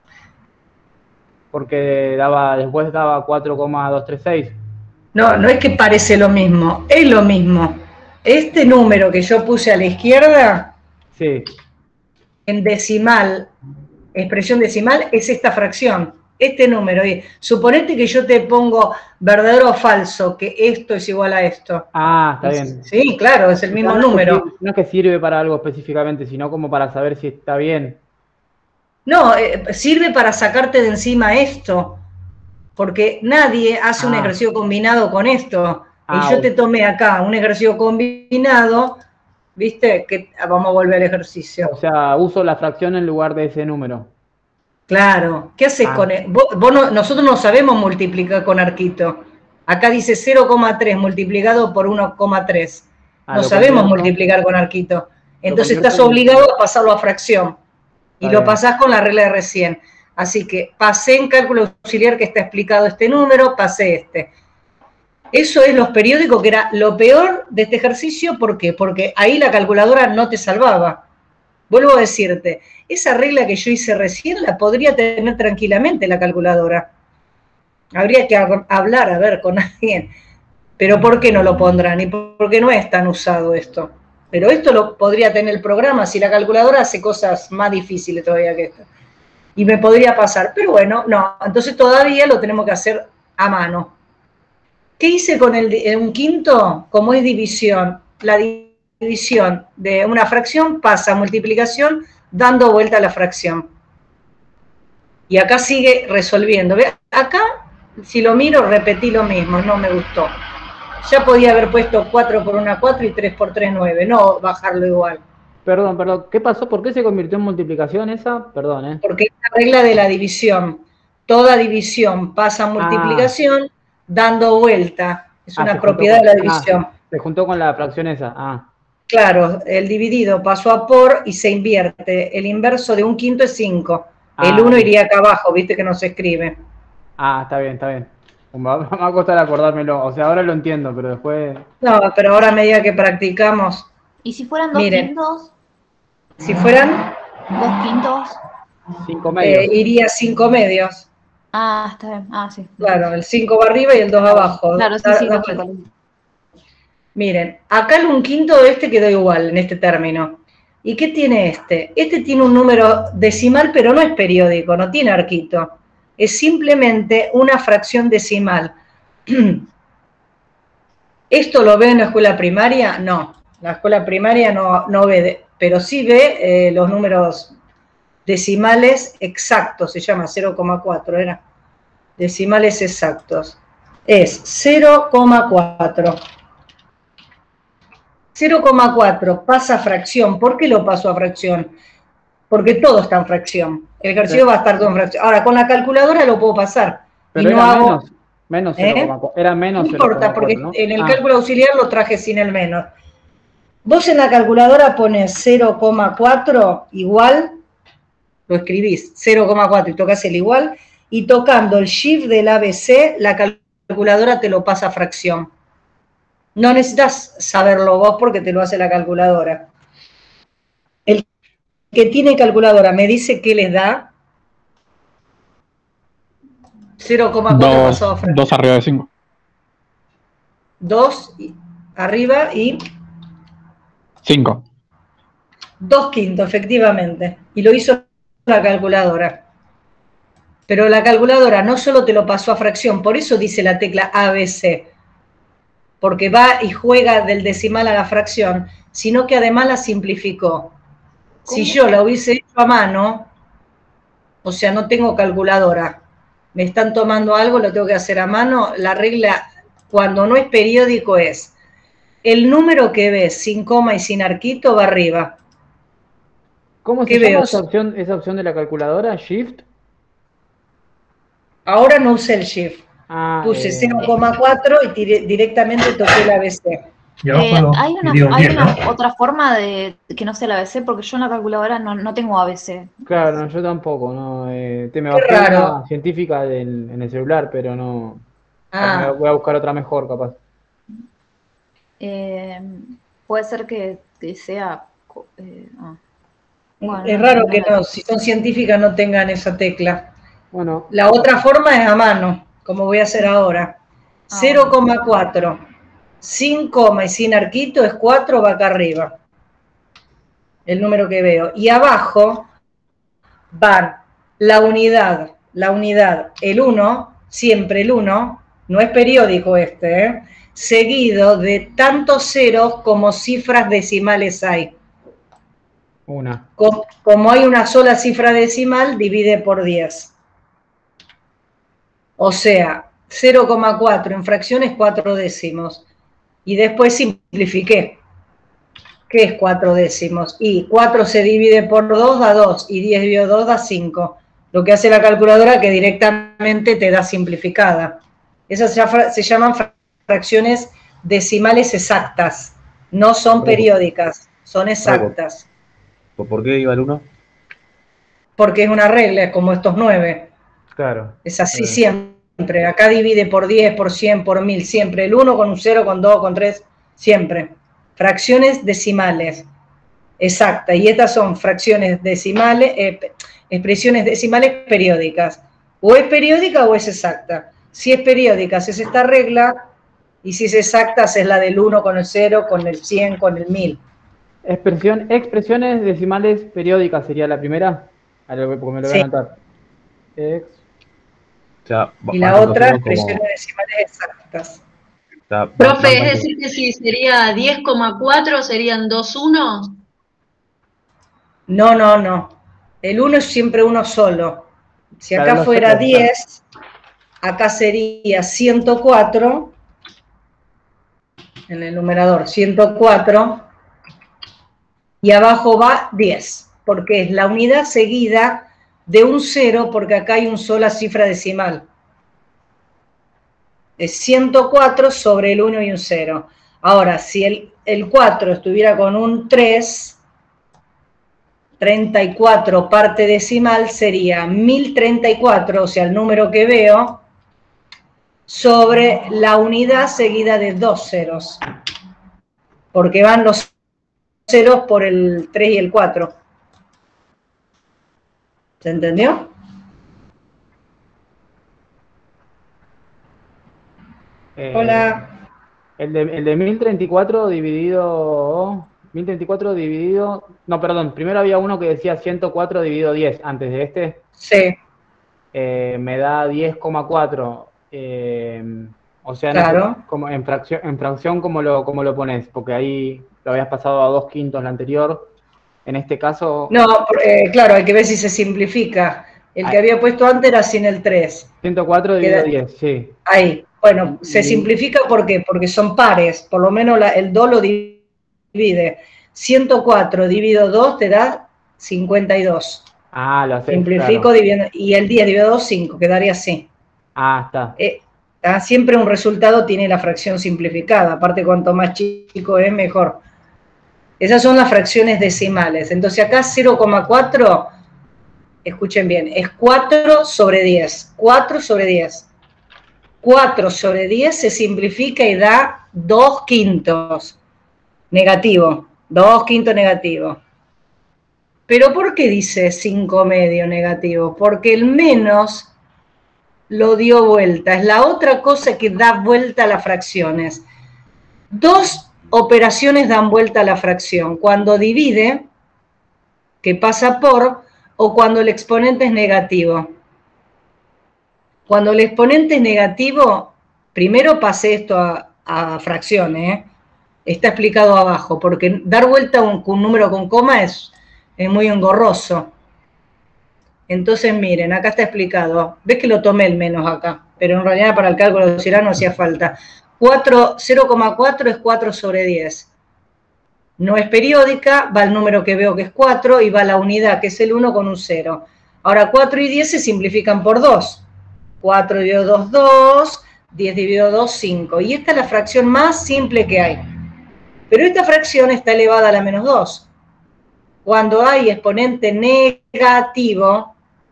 Porque después daba 4,236. No, no es que parece lo mismo, es lo mismo. Este número que yo puse a la izquierda, sí, en decimal, expresión decimal, es esta fracción, este número. Y suponete que yo te pongo verdadero o falso, que esto es igual a esto. Ah, está bien. Sí, claro, es el mismo número. No es que sirve para algo específicamente, sino como para saber si está bien. No, sirve para sacarte de encima esto, porque nadie hace un ejercicio combinado con esto. Y yo te tomé acá un ejercicio combinado, ¿viste? Que vamos a volver al ejercicio. O sea, uso la fracción en lugar de ese número. Claro. ¿Qué haces con él? Nosotros no sabemos multiplicar con arquito. Acá dice 0,3 multiplicado por 1,3. No sabemos multiplicar con arquito. Entonces estás obligado a pasarlo a fracción. Y lo pasás con la regla de recién. Así que pasé en cálculo auxiliar que está explicado este número, pasé este. Eso es los periódicos, que era lo peor de este ejercicio. ¿Por qué? Porque ahí la calculadora no te salvaba. Vuelvo a decirte, esa regla que yo hice recién la podría tener tranquilamente la calculadora. Habría que hablar, a ver, con alguien. Pero ¿por qué no lo pondrán? Y porque no es tan usado esto. Pero esto lo podría tener el programa si la calculadora hace cosas más difíciles todavía que esto. Y me podría pasar. Pero bueno, no. Entonces todavía lo tenemos que hacer a mano. ¿Qué hice con un quinto? Como es división, la división de una fracción pasa a multiplicación dando vuelta a la fracción. Y acá sigue resolviendo. ¿Ve? Acá si lo miro, repetí lo mismo, no me gustó. Ya podía haber puesto 4 por 1, 4 y 3 por 3, 9, no bajarlo igual. Perdón, ¿qué pasó? ¿Por qué se convirtió en multiplicación esa? Perdón, Porque es la regla de la división. Toda división pasa a multiplicación dando vuelta. Es una propiedad de la división. Se juntó con la fracción esa. Claro, el dividido pasó a por y se invierte. El inverso de 1/5 es 5. El 1 iría acá abajo, viste que no se escribe. Está bien. Me va a costar acordármelo. O sea, ahora lo entiendo, pero después... No, pero ahora a medida que practicamos... ¿Y si fueran 2 quintos? Si fueran... 2 quintos. 5 medios. Iría 5 medios. Está bien. Sí. Claro, el 5 va arriba y el 2 abajo. Claro, sí. Miren, acá el 1/5 quedó igual en este término. ¿Y qué tiene este? Este tiene un número decimal, pero no es periódico, no tiene arquito. Es simplemente una fracción decimal. ¿Esto lo ve en la escuela primaria? No, la escuela primaria no ve, pero sí ve los números decimales exactos, se llama 0,4, era decimales exactos. Es 0,4. 0,4 pasa a fracción. ¿Por qué lo paso a fracción? Porque todo está en fracción. El ejercicio va a estar todo en fracción. Ahora, con la calculadora lo puedo pasar. Pero y no hago... menos 0,4. Era menos 0,4. No importa, porque ¿no? En el cálculo auxiliar lo traje sin el menos. Vos en la calculadora pones 0,4 igual, lo escribís, 0,4 y tocas el igual, y tocando el shift del ABC, la calculadora te lo pasa a fracción. No necesitas saberlo vos porque te lo hace la calculadora. El que tiene calculadora me dice qué les da. 0,4 pasado a fracción. 2 arriba de 5. 2 arriba y 5. 2/5, efectivamente. Y lo hizo la calculadora. Pero la calculadora no solo te lo pasó a fracción, por eso dice la tecla ABC, porque va y juega del decimal a la fracción, sino que además la simplificó. Si yo la hubiese hecho a mano, o sea, no tengo calculadora, me están tomando algo, lo tengo que hacer a mano, la regla, cuando no es periódico, es el número que ves sin coma y sin arquito va arriba. ¿Cómo se llama esa opción de la calculadora? ¿Shift? Ahora no usé el shift. Puse 0,4 y directamente toqué el ABC. ¿Hay una otra forma de que no sea el ABC? Porque yo en la calculadora no tengo ABC. Claro, no, yo tampoco. No, me bajé una científica en el celular, pero no. Voy a buscar otra mejor, capaz. Puede ser que sea... Bueno, es raro que no, si son científicas no tengan esa tecla. Bueno. La otra forma es a mano, como voy a hacer ahora. 0,4. Sin coma y sin arquito es 4, va acá arriba. El número que veo. Y abajo van la unidad, el 1, siempre el 1, no es periódico este, seguido de tantos ceros como cifras decimales hay. Una. Como hay una sola cifra decimal, divide por 10. O sea, 0,4 en fracciones 4 décimos. Y después simplifiqué. ¿Qué es 4 décimos? Y 4 se divide por 2 da 2. Y 10 dividido 2 da 5. Lo que hace la calculadora que directamente te da simplificada. Esas se llaman fracciones decimales exactas. No son periódicas, son exactas. ¿Por qué iba el 1? Porque es una regla, como estos 9. Claro. Es así siempre. Acá divide por 10, por 100, por 1000. Siempre el 1 con un 0, con 2, con 3. Siempre. Fracciones decimales. Exacta. Y estas son fracciones decimales, expresiones decimales periódicas. O es periódica o es exacta. Si es periódica, es esta regla. Y si es exacta, es la del 1 con el 0, con el 100, con el 1000. Expresiones decimales periódicas sería la primera. Porque me lo voy a anotar. Y la otra, expresiones decimales exactas. Profe, es decir que si sería 10,4 serían 2 unos. No. El 1 es siempre uno solo. Si acá fuera 10, acá sería 104, en el numerador 104, y abajo va 10, porque es la unidad seguida de un 0, porque acá hay una sola cifra decimal. Es 104 sobre el 1 y un 0. Ahora, si el 4 estuviera con un 3, 34 parte decimal sería 1034, o sea, el número que veo, sobre la unidad seguida de 2 ceros. Porque van los ceros por el 3 y el 4. ¿Se entendió? Hola. El de 1034 dividido... 1034 dividido... No, perdón. Primero había uno que decía 104 dividido 10 antes de este. Sí. Me da 10,4. O sea, claro. No sé, como en fracción ¿cómo lo pones? Porque ahí lo habías pasado a 2/5 la anterior. En este caso... No, claro, hay que ver si se simplifica. El que había puesto antes era sin el 3. 104 dividido 10, sí. Ahí. Bueno, se simplifica ¿por qué? Porque son pares. Por lo menos el 2 lo divide. 104 dividido 2 te da 52. Ah, lo haces, simplifico, claro. dividiendo, y el 10 dividido 2, 5. Quedaría así. Ah, está. Siempre un resultado tiene la fracción simplificada. Aparte, cuanto más chico es, mejor. Esas son las fracciones decimales. Entonces acá 0,4, escuchen bien, es 4 sobre 10. 4 sobre 10. 4 sobre 10 se simplifica y da 2/5. Negativo. 2/5 negativo. ¿Pero por qué dice 5/2 negativo? Porque el menos lo dio vuelta. Es la otra cosa que da vuelta a las fracciones. Dos operaciones dan vuelta a la fracción. Cuando divide, que pasa por, o cuando el exponente es negativo. Cuando el exponente es negativo, primero pasé esto a fracciones, está explicado abajo, porque dar vuelta a un número con coma es muy engorroso. Entonces, miren, acá está explicado. Ves que lo tomé el menos acá, pero en realidad para el cálculo de Cirano no hacía falta. 0,4 es 4 sobre 10. No es periódica, va el número que veo que es 4 y va la unidad que es el 1 con un 0. Ahora 4 y 10 se simplifican por 2. 4 dividido 2, 2. 10 dividido 2, 5. Y esta es la fracción más simple que hay. Pero esta fracción está elevada a la menos 2. Cuando hay exponente negativo,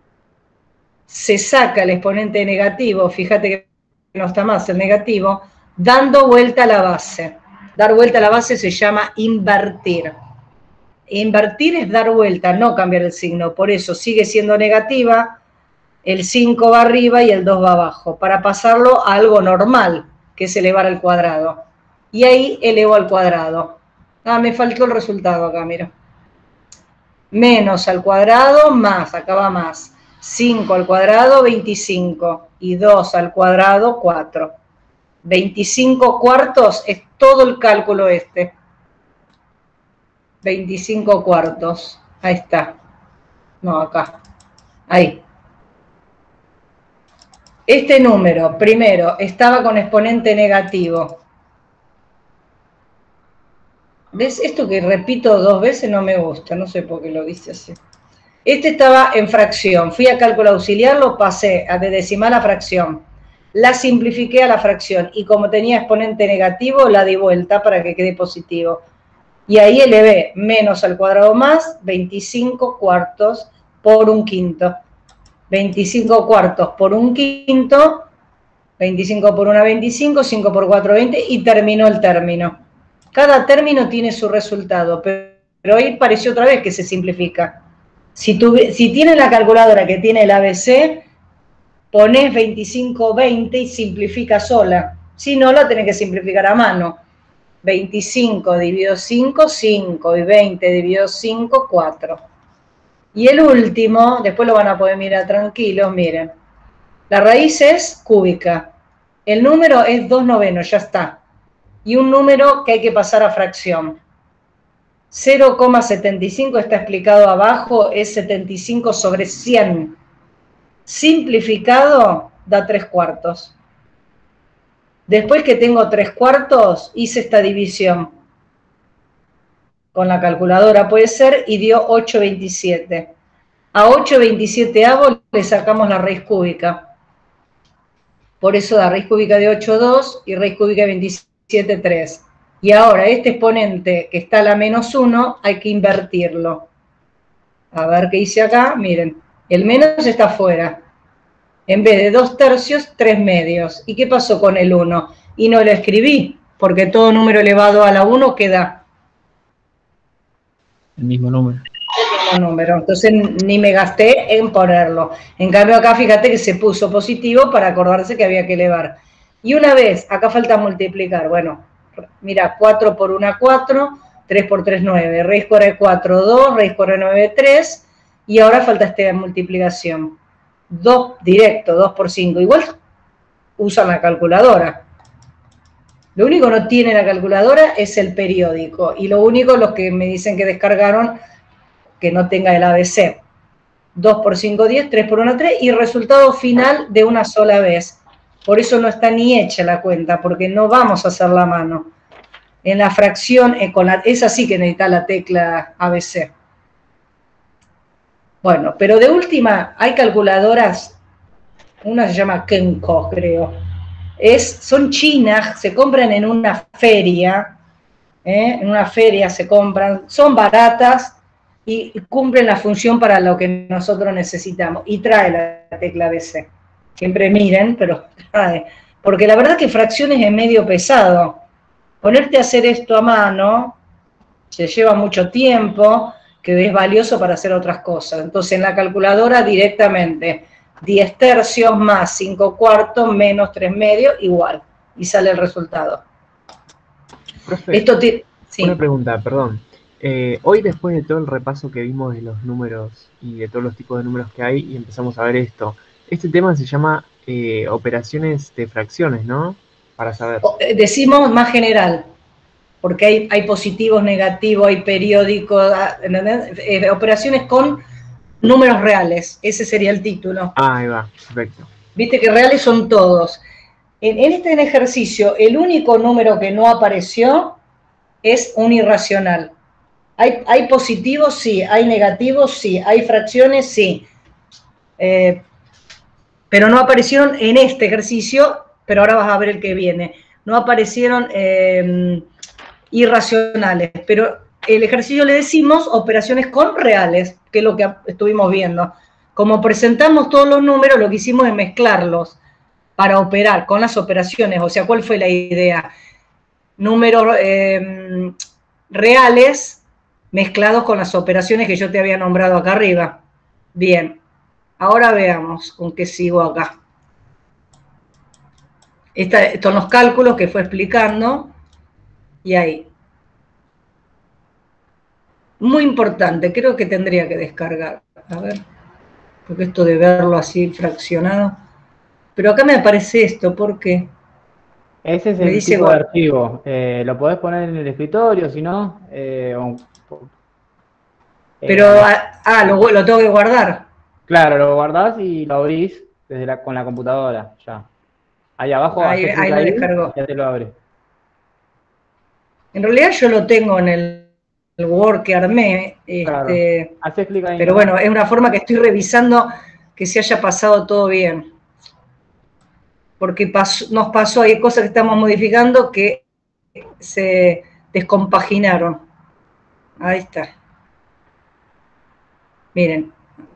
se saca el exponente negativo, fíjate que no está más el negativo, dando vuelta a la base. Dar vuelta a la base se llama invertir. Invertir es dar vuelta, no cambiar el signo. Por eso sigue siendo negativa, el 5 va arriba y el 2 va abajo, para pasarlo a algo normal, que es elevar al cuadrado. Y ahí elevo al cuadrado. Ah, me faltó el resultado acá, mira. Menos al cuadrado, más, acá va más. 5 al cuadrado, 25. Y 2 al cuadrado, 4. 25 cuartos es todo el cálculo este. 25 cuartos. Ahí está. No, acá. Ahí. Este número, primero, estaba con exponente negativo. ¿Ves? Esto que repito 2 veces no me gusta, no sé por qué lo viste así. Este estaba en fracción, fui a cálculo auxiliar, lo pasé de decimal a fracción. La simplifiqué a la fracción y como tenía exponente negativo, la di vuelta para que quede positivo. Y ahí elevé menos al cuadrado más 25 cuartos por un quinto. 25 cuartos por un quinto, 25 por 1, 25, 5 por 4, 20 y terminó el término. Cada término tiene su resultado, pero ahí pareció otra vez que se simplifica. Si tienes la calculadora que tiene el ABC, pones 25, 20 y simplifica sola. Si no, la tenés que simplificar a mano. 25 dividido 5, 5. Y 20 dividido 5, 4. Y el último, después lo van a poder mirar tranquilos, miren. La raíz es cúbica. El número es 2/9, ya está. Y un número que hay que pasar a fracción. 0,75 está explicado abajo, es 75 sobre 100. Simplificado da 3/4. Después que tengo 3/4, hice esta división. Con la calculadora puede ser, y dio 8/27. A 8/27 le sacamos la raíz cúbica. Por eso da raíz cúbica de 8,2 y raíz cúbica de 27,3. Y ahora este exponente que está a la -1 hay que invertirlo. A ver qué hice acá. Miren, el menos está afuera. En vez de 2/3, 3/2. ¿Y qué pasó con el 1? Y no lo escribí, porque todo número elevado a la 1 queda el mismo número. El mismo número. Entonces ni me gasté en ponerlo. En cambio acá fíjate que se puso positivo para acordarse que había que elevar. Y una vez, acá falta multiplicar. Bueno, mira, 4 por 1, 4, 3 por 3, 9. Raíz cuadrada de 4, 2, raíz cuadrada de 9, 3. Y ahora falta esta multiplicación. 2 directo, 2 por 5. Igual usan la calculadora. Lo único que no tiene la calculadora es el periódico. Y lo único, los que me dicen que descargaron, que no tenga el ABC. 2 por 5, 10, 3 por 1, 3. Y resultado final de una sola vez. Por eso no está ni hecha la cuenta, porque no vamos a hacer la mano. En la fracción, esa sí que necesita la tecla ABC. Bueno, pero de última, hay calculadoras, una se llama Kenko, creo. Son chinas, se compran en una feria, en una feria se compran, son baratas y cumplen la función para lo que nosotros necesitamos. Y trae la tecla ABC. Siempre miren, pero trae. Porque la verdad que fracciones es medio pesado. Ponerte a hacer esto a mano se lleva mucho tiempo, que es valioso para hacer otras cosas. Entonces en la calculadora directamente 10/3 más 5/4 menos 3/2 igual. Y sale el resultado. Profe, sí. Una pregunta, perdón. Hoy después de todo el repaso que vimos de los números y de todos los tipos de números que hay y empezamos a ver esto, este tema se llama operaciones de fracciones, ¿no? Para saber. Decimos más general. Porque hay positivos, negativos, hay periódicos, operaciones con números reales. Ese sería el título. Ah, ahí va, perfecto. Viste que reales son todos. En este ejercicio, el único número que no apareció es un irracional. ¿Hay positivos? Sí. ¿Hay negativos? Sí. ¿Hay fracciones? Sí. Pero no aparecieron en este ejercicio, pero ahora vas a ver el que viene. No aparecieron irracionales, pero el ejercicio le decimos operaciones con reales, que es lo que estuvimos viendo. Como presentamos todos los números, lo que hicimos es mezclarlos para operar con las operaciones. O sea, ¿cuál fue la idea? Números reales mezclados con las operaciones que yo te había nombrado acá arriba. Bien, ahora veamos con qué sigo acá. Estos son los cálculos que fue explicando. Y ahí. Muy importante, creo que tendría que descargar. A ver, porque esto de verlo así fraccionado. Pero acá me aparece esto, ¿por qué? Ese es el tipo de archivo. Lo podés poner en el escritorio, si no. Pero, lo tengo que guardar. Claro, lo guardás y lo abrís con la computadora, ya. Ahí abajo. Ahí lo descargó. Ya te lo abre. En realidad yo lo tengo en el Word que armé, claro. Haces clic ahí. Pero bueno, es una forma que estoy revisando que se haya pasado todo bien. Porque nos pasó, hay cosas que estamos modificando que se descompaginaron. Ahí está. Miren.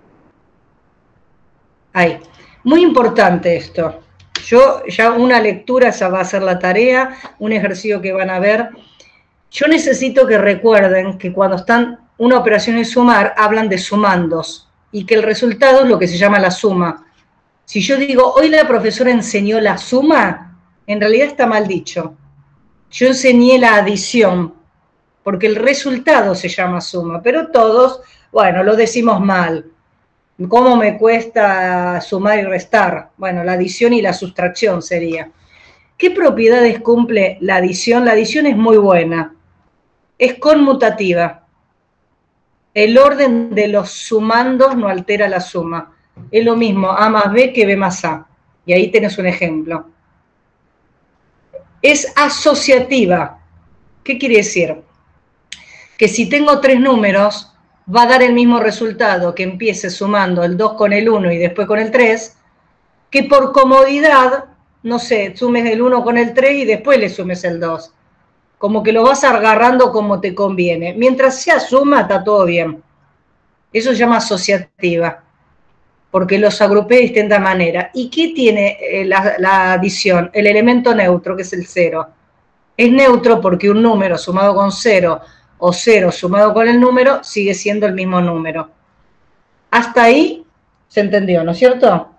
Ahí. Muy importante esto. Yo ya una lectura, esa va a ser la tarea, un ejercicio que van a ver. Yo necesito que recuerden que cuando están una operación en sumar, hablan de sumandos y que el resultado es lo que se llama la suma. Si yo digo, hoy la profesora enseñó la suma, en realidad está mal dicho. Yo enseñé la adición, porque el resultado se llama suma, pero todos, bueno, lo decimos mal. ¿Cómo me cuesta sumar y restar? Bueno, la adición y la sustracción sería. ¿Qué propiedades cumple la adición? La adición es muy buena. Es conmutativa. El orden de los sumandos no altera la suma. Es lo mismo A más B que B más A. Y ahí tenés un ejemplo. Es asociativa. ¿Qué quiere decir? Que si tengo 3 números, va a dar el mismo resultado que empiece sumando el 2 con el 1 y después con el 3, que por comodidad, no sé, sumes el 1 con el 3 y después le sumes el 2. Como que lo vas agarrando como te conviene. Mientras sea suma, está todo bien. Eso se llama asociativa, porque los agrupé de distinta manera. ¿Y qué tiene la adición? El elemento neutro, que es el 0. Es neutro porque un número sumado con 0 o 0 sumado con el número sigue siendo el mismo número. Hasta ahí se entendió, ¿no es cierto?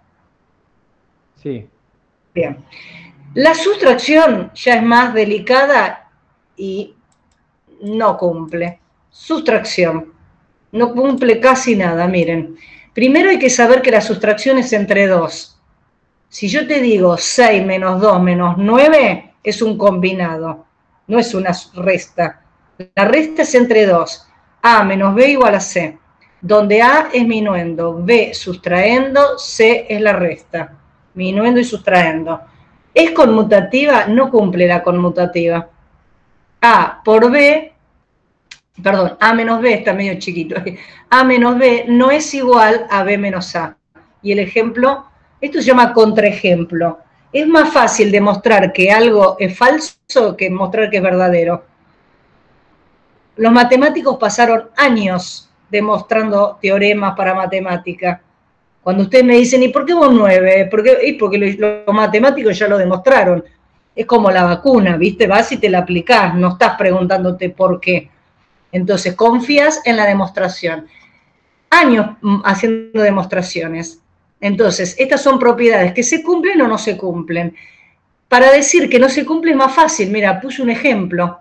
Sí. Bien. La sustracción ya es más delicada y no cumple. Sustracción. No cumple casi nada, miren. Primero hay que saber que la sustracción es entre 2. Si yo te digo 6 menos 2 menos 9, es un combinado, no es una resta. La resta es entre 2. A menos B igual a C, donde A es minuendo, B sustraendo, C es la resta. Minuendo y sustraendo. ¿Es conmutativa? No cumple la conmutativa. A por B, perdón, A menos B está medio chiquito. A menos B no es igual a B menos A. Y el ejemplo, esto se llama contraejemplo. Es más fácil demostrar que algo es falso que mostrar que es verdadero. Los matemáticos pasaron años demostrando teoremas para matemática. Cuando ustedes me dicen, ¿y por qué vos 9? Porque los matemáticos ya lo demostraron. Es como la vacuna, ¿viste? Vas y te la aplicás, no estás preguntándote por qué. Entonces, confías en la demostración. Años haciendo demostraciones. Entonces, estas son propiedades que se cumplen o no se cumplen. Para decir que no se cumple es más fácil. Mira, puse un ejemplo.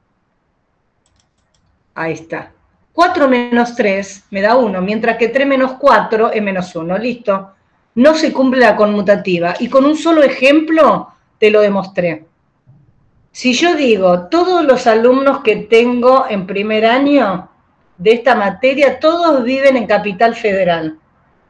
Ahí está. 4 menos 3 me da 1, mientras que 3 menos 4 es menos 1. Listo. No se cumple la conmutativa. Y con un solo ejemplo te lo demostré. Si yo digo, todos los alumnos que tengo en primer año de esta materia, todos viven en Capital Federal.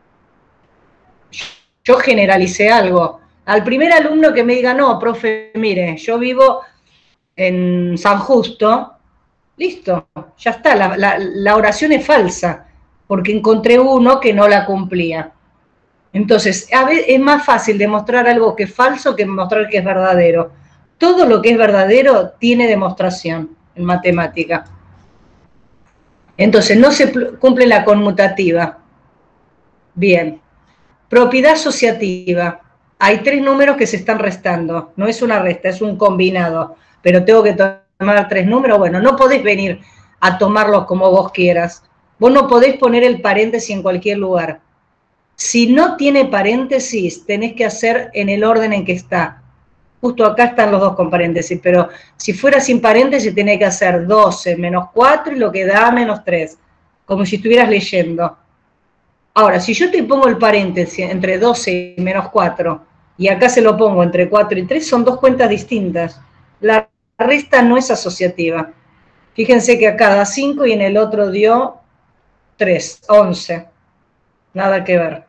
Yo generalicé algo. Al primer alumno que me diga, no, profe, mire, yo vivo en San Justo, listo, ya está, la oración es falsa, porque encontré uno que no la cumplía. Entonces, a veces es más fácil demostrar algo que es falso que demostrar que es verdadero. Todo lo que es verdadero tiene demostración en matemática. Entonces, no se cumple la conmutativa. Bien. Propiedad asociativa. Hay 3 números que se están restando. No es una resta, es un combinado. Pero tengo que tomar 3 números. Bueno, no podés venir a tomarlos como vos quieras. Vos no podés poner el paréntesis en cualquier lugar. Si no tiene paréntesis, tenés que hacer en el orden en que está. Justo acá están los 2 con paréntesis, pero si fuera sin paréntesis, tenés que hacer 12 menos 4 y lo que da menos 3. Como si estuvieras leyendo. Ahora, si yo te pongo el paréntesis entre 12 y menos 4, y acá se lo pongo entre 4 y 3, son 2 cuentas distintas. La resta no es asociativa. Fíjense que acá da 5 y en el otro dio 3, 11. Nada que ver.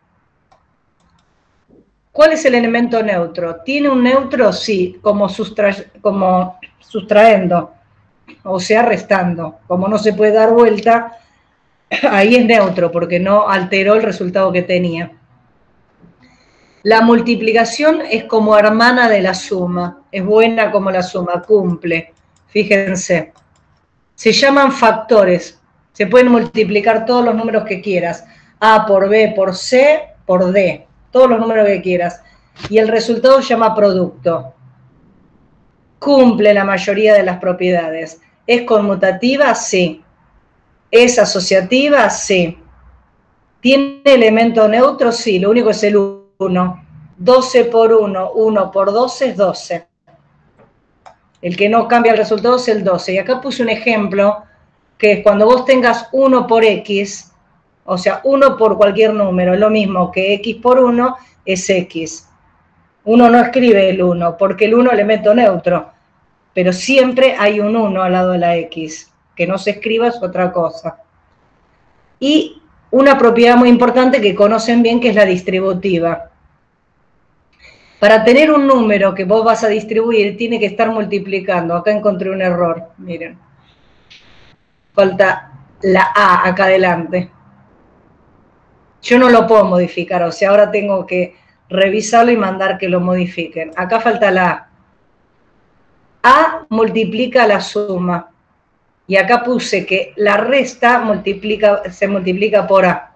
¿Cuál es el elemento neutro? ¿Tiene un neutro? Sí, como sustraendo, o sea, restando. Como no se puede dar vuelta, ahí es neutro, porque no alteró el resultado que tenía. La multiplicación es como hermana de la suma, es buena como la suma, cumple. Fíjense, se llaman factores, se pueden multiplicar todos los números que quieras, A por B, por C, por D, todos los números que quieras, y el resultado se llama producto. Cumple la mayoría de las propiedades. ¿Es conmutativa? Sí. ¿Es asociativa? Sí. ¿Tiene elemento neutro? Sí, lo único es el 1. 12 por 1, 1 por 12 es 12. El que no cambia el resultado es el 12. Y acá puse un ejemplo, que es cuando vos tengas 1 por X, o sea, 1 por cualquier número, lo mismo que X por 1 es X. Uno no escribe el 1, porque el 1 es elemento neutro, pero siempre hay un 1 al lado de la X. Que no se escriba es otra cosa. Y una propiedad muy importante que conocen bien, que es la distributiva. Para tener un número que vos vas a distribuir, tiene que estar multiplicando. Acá encontré un error, miren. Falta la A acá adelante. Yo no lo puedo modificar, o sea, ahora tengo que revisarlo y mandar que lo modifiquen. Acá falta la A. A multiplica la suma. Y acá puse que la resta se multiplica por A.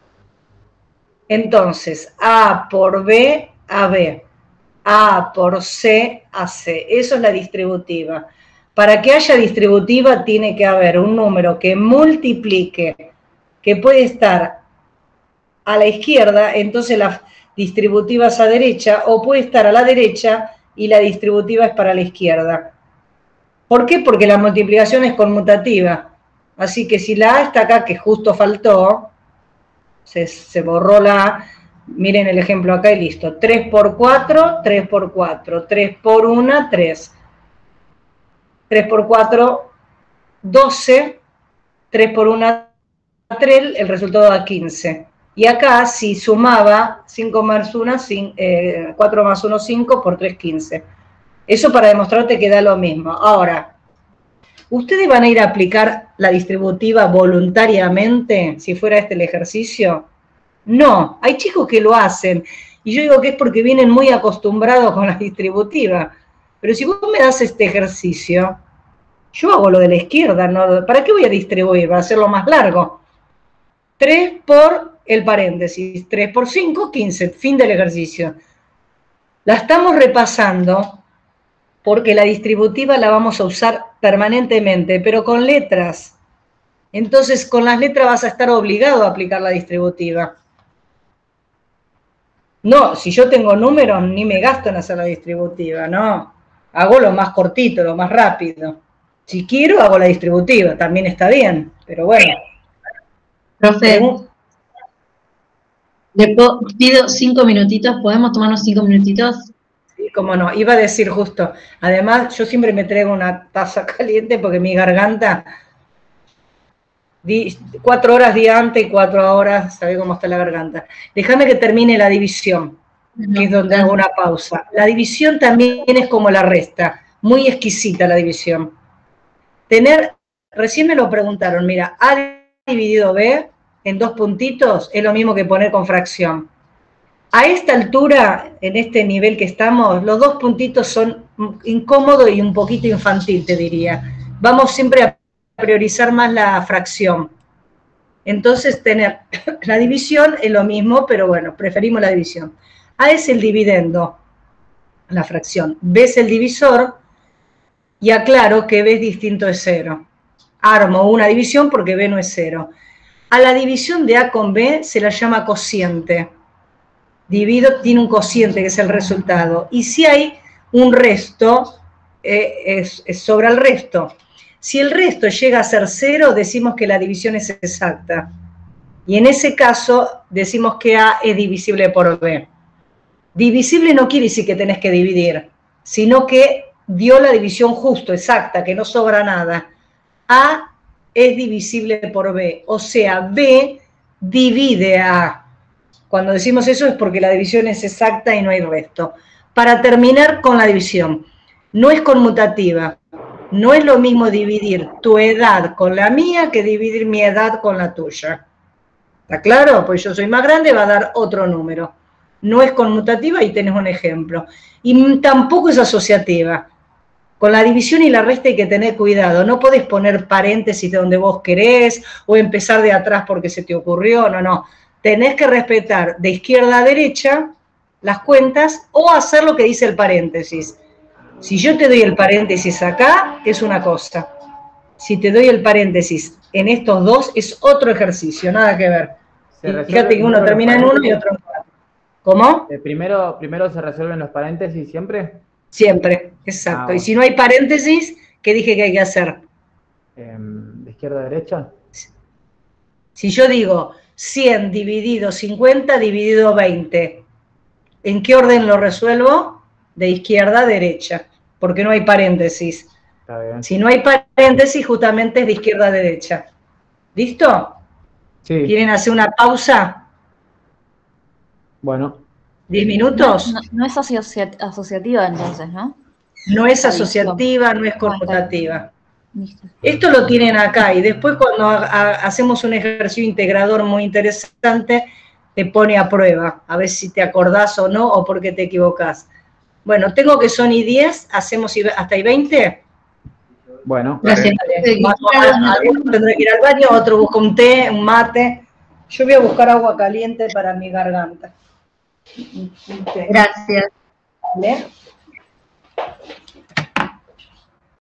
Entonces, A por B, AB. A por C, AC. Eso es la distributiva. Para que haya distributiva tiene que haber un número que multiplique, que puede estar a la izquierda, entonces la distributiva es a derecha, o puede estar a la derecha y la distributiva es para la izquierda. ¿Por qué? Porque la multiplicación es conmutativa. Así que si la A está acá, que justo faltó, se borró la A, miren el ejemplo acá y listo. 3 por 4, 3 por 4, 3 por 1, 3. 3 por 4, 12, 3 por 1, 3, el resultado da 15. Y acá, si sumaba 5 más 1, 4 más 1, 5, por 3, 15. Eso para demostrarte que da lo mismo. Ahora, ¿ustedes van a ir a aplicar la distributiva voluntariamente, si fuera este el ejercicio? No, hay chicos que lo hacen. Y yo digo que es porque vienen muy acostumbrados con la distributiva. Pero si vos me das este ejercicio, yo hago lo de la izquierda, ¿no? ¿Para qué voy a distribuir? ¿Para hacerlo más largo? 3 por el paréntesis, 3 por 5, 15, fin del ejercicio. La estamos repasando porque la distributiva la vamos a usar permanentemente, pero con letras. Entonces, con las letras vas a estar obligado a aplicar la distributiva. No, si yo tengo números, ni me gasto en hacer la distributiva, no. Hago lo más cortito, lo más rápido. Si quiero, hago la distributiva, también está bien, pero bueno. Profe, le pido 5 minutitos, ¿podemos tomarnos 5 minutitos? Sí, cómo no, iba a decir justo. Además, yo siempre me traigo una taza caliente porque mi garganta, 4 horas día antes y 4 horas, ¿sabés cómo está la garganta? Déjame que termine la división, que es donde hago una pausa. La división también es como la resta, muy exquisita la división. Recién me lo preguntaron, mira, A dividido B en 2 puntitos es lo mismo que poner con fracción. A esta altura, en este nivel que estamos, los 2 puntitos son incómodos y un poquito infantil, te diría. Vamos siempre a priorizar más la fracción. Entonces, tener la división es lo mismo, pero bueno, preferimos la división. A es el dividendo, la fracción. B es el divisor, y aclaro que B es distinto de 0. Armo una división porque B no es 0. A la división de A con B se la llama cociente. Divido tiene un cociente que es el resultado. Y si hay un resto, es sobre el resto. Si el resto llega a ser 0, decimos que la división es exacta. Y en ese caso decimos que A es divisible por B. Divisible no quiere decir que tenés que dividir, sino que dio la división justo, exacta, que no sobra nada. A es divisible por B, o sea, B divide a A. Cuando decimos eso es porque la división es exacta y no hay resto. Para terminar con la división, no es conmutativa. No es lo mismo dividir tu edad con la mía que dividir mi edad con la tuya. ¿Está claro? Pues yo soy más grande, va a dar otro número. No es conmutativa y tenés un ejemplo. Y tampoco es asociativa. Con la división y la resta hay que tener cuidado. No podés poner paréntesis de donde vos querés o empezar de atrás porque se te ocurrió. No, no. Tenés que respetar de izquierda a derecha las cuentas o hacer lo que dice el paréntesis. Si yo te doy el paréntesis acá, es una cosa. Si te doy el paréntesis en estos dos, es otro ejercicio, nada que ver. Fíjate que uno termina en uno y otro en cuatro. ¿Cómo? Primero se resuelven los paréntesis siempre. Siempre, exacto. Y si no hay paréntesis, ¿qué dije que hay que hacer? ¿De izquierda a derecha? Si yo digo 100 dividido 50 dividido 20, ¿en qué orden lo resuelvo? De izquierda a derecha, porque no hay paréntesis. Está bien. Si no hay paréntesis, justamente es de izquierda a derecha. ¿Listo? Sí. ¿Quieren hacer una pausa? Bueno. ¿10 minutos? No es asociativa entonces, ¿no? No es asociativa, no es conmutativa. Esto lo tienen acá y después cuando hacemos un ejercicio integrador muy interesante, te pone a prueba, a ver si te acordás o no o por qué te equivocás. Bueno, tengo que son y 10, hacemos hasta y 20. Bueno. Gracias. Alguno tendrá que ir al baño, otro busca un té, un mate. Yo voy a buscar agua caliente para mi garganta. Gracias. ¿Vale?